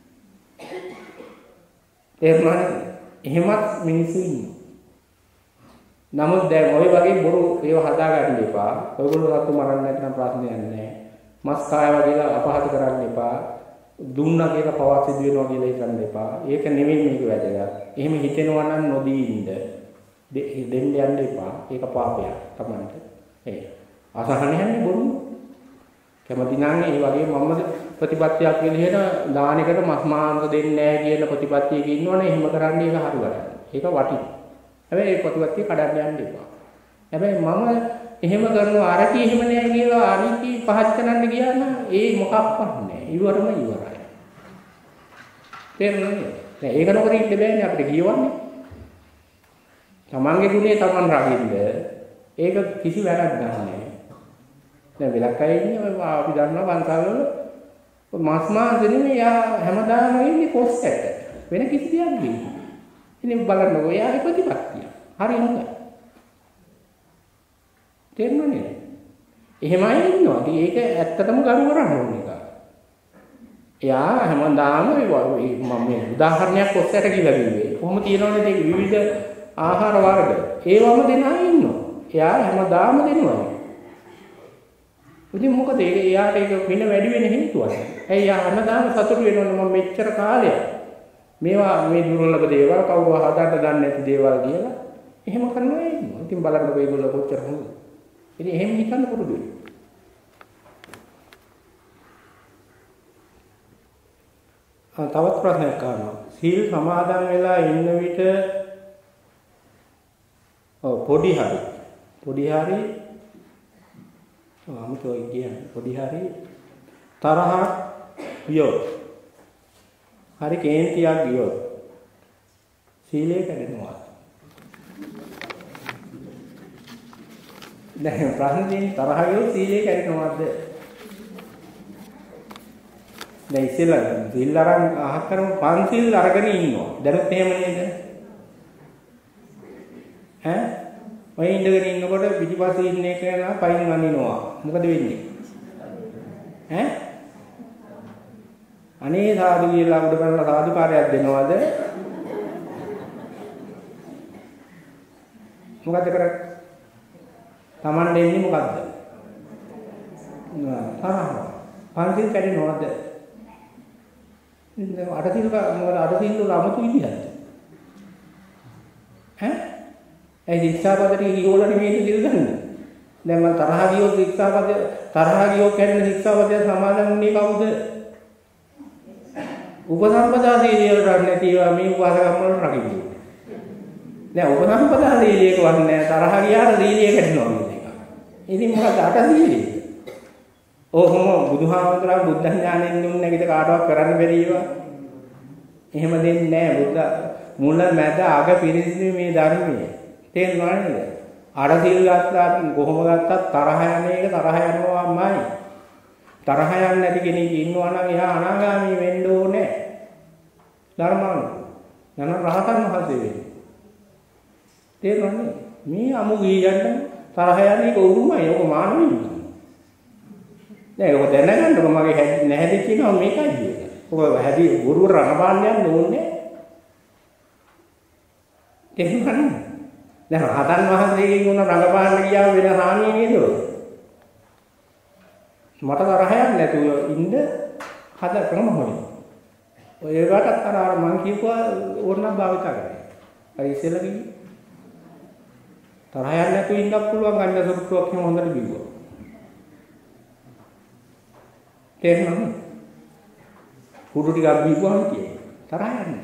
එහෙමයි එහෙමත් මිනිස්සු ඉන්නවා නමුත් දැන් ඔය වගේ බොරු ඒව හදා ගන්න එපා ඔයගොල්ලෝ සත්තු මරන්න නැත්නම් ප්‍රශ්නයක් නැහැ මස් කායවා කියලා අපහාස කරන්න එපා දුන්නා කියලා පවක් සිදු වෙනවා කියලා හිතන්න එපා ඒක නෙමෙයි මේක වැදගත් එහෙම හිතෙනවා නම් නොදී ඉන්න දෙන්න යන්න එපා ඒක පාපයක් තමයි ඒ අසහනයන්නේ බොරු කැමති නම් ඒ වගේ මම ප්‍රතිපත්තියක් විදිහට දානයකට මස් මාංශ දෙන්නේ නැහැ කියන ප්‍රතිපත්තියක ඉන්නවනේ එහෙම කරන්නේ ඒක හරි වැඩක්. ඒක වටිනවා. හැබැයි ඒ ප්‍රතිපත්තිය කඩන්න යන්න එපා. හැබැයි මම එහෙම කරනවා අරකි එහෙම නෑ කියලා අනිකි පහත් කරන්න ගියා නම් ඒ මොකක්වත් නෑ. ඉවරම ඉවරයි. තේරුණාද? දැන් ඒක නොකර ඉන්න බෑනේ අපිට කියවන්නේ. තමන්ගේ ගුණේ තමන් රකින්න ඒක කිසි වැරද්දක් නෑ. දැන් වෙලක් අය ඉන්නේ අපි දන්නවා පන්සල් වල මාස් මාස් දෙන්නේ යා හැමදාම ඉන්නේ කොස් ඇට වෙන කිසි දෙයක් නෙවෙයි. ඉතින් බලන්නකෝ යාගේ ප්‍රතිපත්තිය. හරි හොඳයි. තේරුණානේ? එහෙමයි ඉන්නවා. ඉතින් ඒක ඇත්තටම ගරු කරන්න ඕන එක. එයා හැමදාම මම මේ උදාහරණයක් කොස් ඇට කියලා කිව්වේ. කොහොම තියෙනවනේ මේ විවිධ ආහාර වර්ග. ඒවම දෙන අය ඉන්නවා. එයා හැමදාම දෙනවා. ඉතින් මොකද ඒක එයාට ඒක වෙන වැඩි වෙන හේතුවක්. ඇයි යා හැමදාම සතුටු වෙනවනේ මම මෙච්චර කාලයක් මේවා මේ දුර්ලභ දේවල් කවුරු හදාන්න දන්නේ නැති දේවල් කියලා එහෙම කරනවා ඉන්නවා. ඉතින් බලන්න මේගොල්ලෝ කොච්චර හොඳද. ඉතින් එහෙම හිතන්න පුරුදු වෙන්න. ආ තවත් ප්‍රශ්නයක් අහනවා. සීල් සමාදන් වෙලා ඉන්න විට ඔව් පොඩි හරි පොඩි හරි අමුතෝ කියන්නේ පොඩි හරි තරහක් ගියොත් හරි කේන්තියක් ගියොත් සීලය කැඩෙනවා. දැන් ප්‍රශ්නේ තියෙන්නේ තරහ ගියොත් සීලය කැඩෙනවද? දැන් ඉතින් සීල් අරන් අහක් කරමු පන්සිල් අරගෙන ඉන්නවා. දැනුත් එහෙම නේද? ඈ ඔය ඉඳගෙන ඉන්නකොට පිටිපස්සේ ඉන්න එක යනවා පයින් අනිනවා. මොකද වෙන්නේ? ඈ අනේ සාදු කියලා උඩ කරලා සාදුකාරයක් දෙනවද? මොකද්ද කරන්නේ? Taman දෙන්නේ මොකද්ද? තරහ. පන්සිල් කැඩෙනවද? ඉතින් අටසිල් මොකද අටසිල් වල 아무තු විදිහද? ඈ? ඒ ශික්ෂාපදේ හිරෝල නෙමෙයි සිල් ගන්න. දැන් මම තරහ ගියොත් ශික්ෂාපද තරහ ගියොත් කැඩෙන ශික්ෂාපදය සමාදන් වුණේ කවුද? උපසම්පදා සීලිය වලට නැතිවා මේ උපාසකම් වලට රකින්නේ. දැන් උපසම්පදා සීලියක වන්නේ තරහ ගියාට සීලිය කැඩෙනවා කියන එක. ඉතින් මොකද අට සීලිය? ඔහොම බුදුහාමුදුරුවෝ බුද්ධ ඥාණයෙන් දුන්නේ නැගිට කාටවත් කරන්න බැරි ඒවා. එහෙම දෙන්නේ නැහැ බුද්ධ මුල මැද අග පිරිසිදු මේ ධර්මයේ. තේරුණා නේද? අර සීල් ගත්තාත් කොහොම ගත්තත් තරහ යන එක තරහ යනවාමයි. තරහ යන්නේ නැති කෙනෙක් ඉන්නවා නම් එයා අනාගාමී වෙන්න ඕනේ. ධර්මාන. යන රහතන් වහන්සේ වෙන්නේ. තේරුණානේ? මේ අමු ගියන්න තරහ යන එක උරුමයි. ඔක මානවීය. දැන් ඔක දැනගන්නකො මගේ නැහැදිච්ච එක මේකයි. ඔක හැදි ගුරුවර රණපාන්න යන්න ඕනේ. තේරුණානේ? දැන් රහතන් වහන්සේගෙන් උන රණපාන්න ගියාම වෙන හානිය නේද? මට තරහයක් නැතුව ඉන්න හද ක්‍රම හොයන. ඔය ඒකටත් අර අර මං කියපුවා ඕනනම් භාවිත කරගන්න. හරි ඉස්සෙල්ලා කිව්වේ. තරහයක් නැතුව ඉන්නත් පුළුවන් ගන්න සුරුට්ටුවක් එහෙම හොඳට බිව්වා. තේරුණාද? කුඩු ටිකක් බිව්වම කියේ. තරහයක් නැහැ.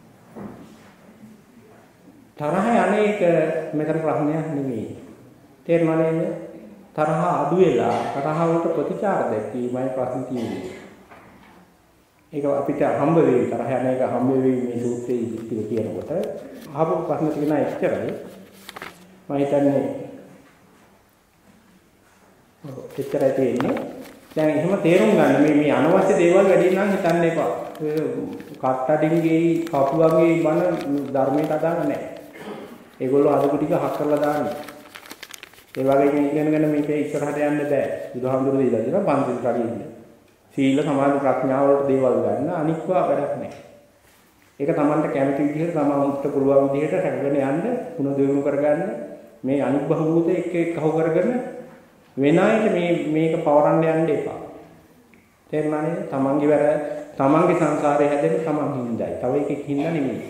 තරහ යන්නේක මෙතන ප්‍රශ්නයක් නෙමෙයි. තේරුණා නේද? තරහ අඩු වෙලා තරහ වලට ප්‍රතිචාර දැක්වීමයි ප්‍රශ්න තියෙන්නේ. ඒක අපිට හම්බ වෙයි තරහ යන එක හම්බ වෙයි මේ සූත්‍රයේ ඉතිරි කියනකොට අහපු ප්‍රශ්න තියෙන එච්චරයි. මම හිතන්නේ ඔව් එච්චරයි තියෙන්නේ. දැන් එහෙම තේරුම් ගන්න මේ මේ අනවශ්‍ය දේවල් වැඩි නම් හිතන්න එපා. කට්ටඩින්ගේ කපුවගේ බන ධර්මයට අදාළ නැහැ. ඒගොල්ලෝ අදපු ටික හක් කරලා දාන්නේ. ඒ වගේ ඉගෙනගෙන මේක ඉස්සරහට යන්න බෑ. බුදුහාමුදුරුවෝ දීලා දෙනවා පන්සිල් කඩින්න. සීල සමාධි ප්‍රඥාව වලට දේවල් ගන්න අනික්වා වැඩක් නැහැ. ඒක Tamanට කැමති විදිහට Tamanට පුළුවන් විදිහට රැකගෙන යන්න, පුන දියුණු කරගන්න. මේ අනික් බහූත එක්ක එක්ක අහු කරගෙන වෙන අයට මේ මේක පවරන්න යන්න එපා. තේරුණා නේද? Tamanගේ වැර Tamanගේ සංසාරය හැදෙන්නේ Taman හින්දායි. තව එකෙක් හින්දා නෙමෙයි.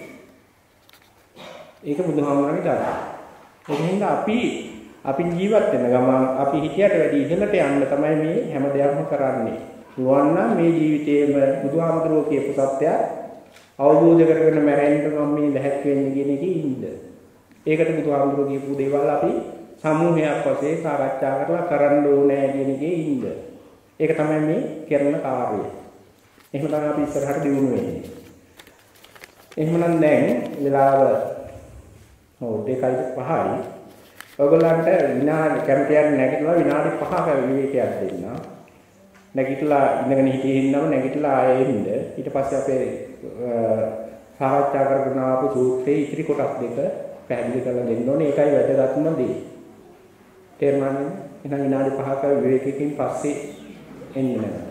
ඒක බුදුහාමුදුරන්ගේ ධර්මය. ඒ හින්දා අපි අපි ජීවත් වෙන ගමන් අපි හිතියට වැඩි ඉහළට යන්න තමයි මේ හැම දෙයක්ම කරන්නේ. නුවන් නම් මේ ජීවිතේම බුදුහාමුදුරුවෝ කියපු සත්‍යය අවබෝධ කරගෙන මැරෙන්න මම මේ දැහැක් වෙන්නේ කියන එකේ ඉන්න. ඒකට බුදුහාමුදුරුවෝ කියපු දේවල් අපි සමූහයක් වශයෙන් සාකච්ඡා කරලා කරන්න ඕනේ කියන එකේ ඉන්න. ඒක තමයි මේ කරන කාර්යය. එහෙම තමයි අපි ඉස්සරහට දියුණු වෙන්නේ. එහෙමනම් දැන් වෙලාව ඔව් දෙකයි පහයි. ඔයගොල්ලන්ට විනාඩි කැමතියක් නැගිටලා විනාඩි පහක විවේකයක් දෙන්න. නැගිටලා ඉඳගෙන හිටින්නම නැගිටලා ආයෙ එන්න. ඊට පස්සේ අපේ සාකච්ඡා කරගෙන ආපු සූත්‍රයේ ඉතිරි කොටස් දෙක පැහැදිලි කරලා දෙන්න ඕනේ. ඒකයි වැදගත්ම දේ. තේරුණාද? එහෙනම් විනාඩි පහක විවේකයකින් පස්සේ එන්න.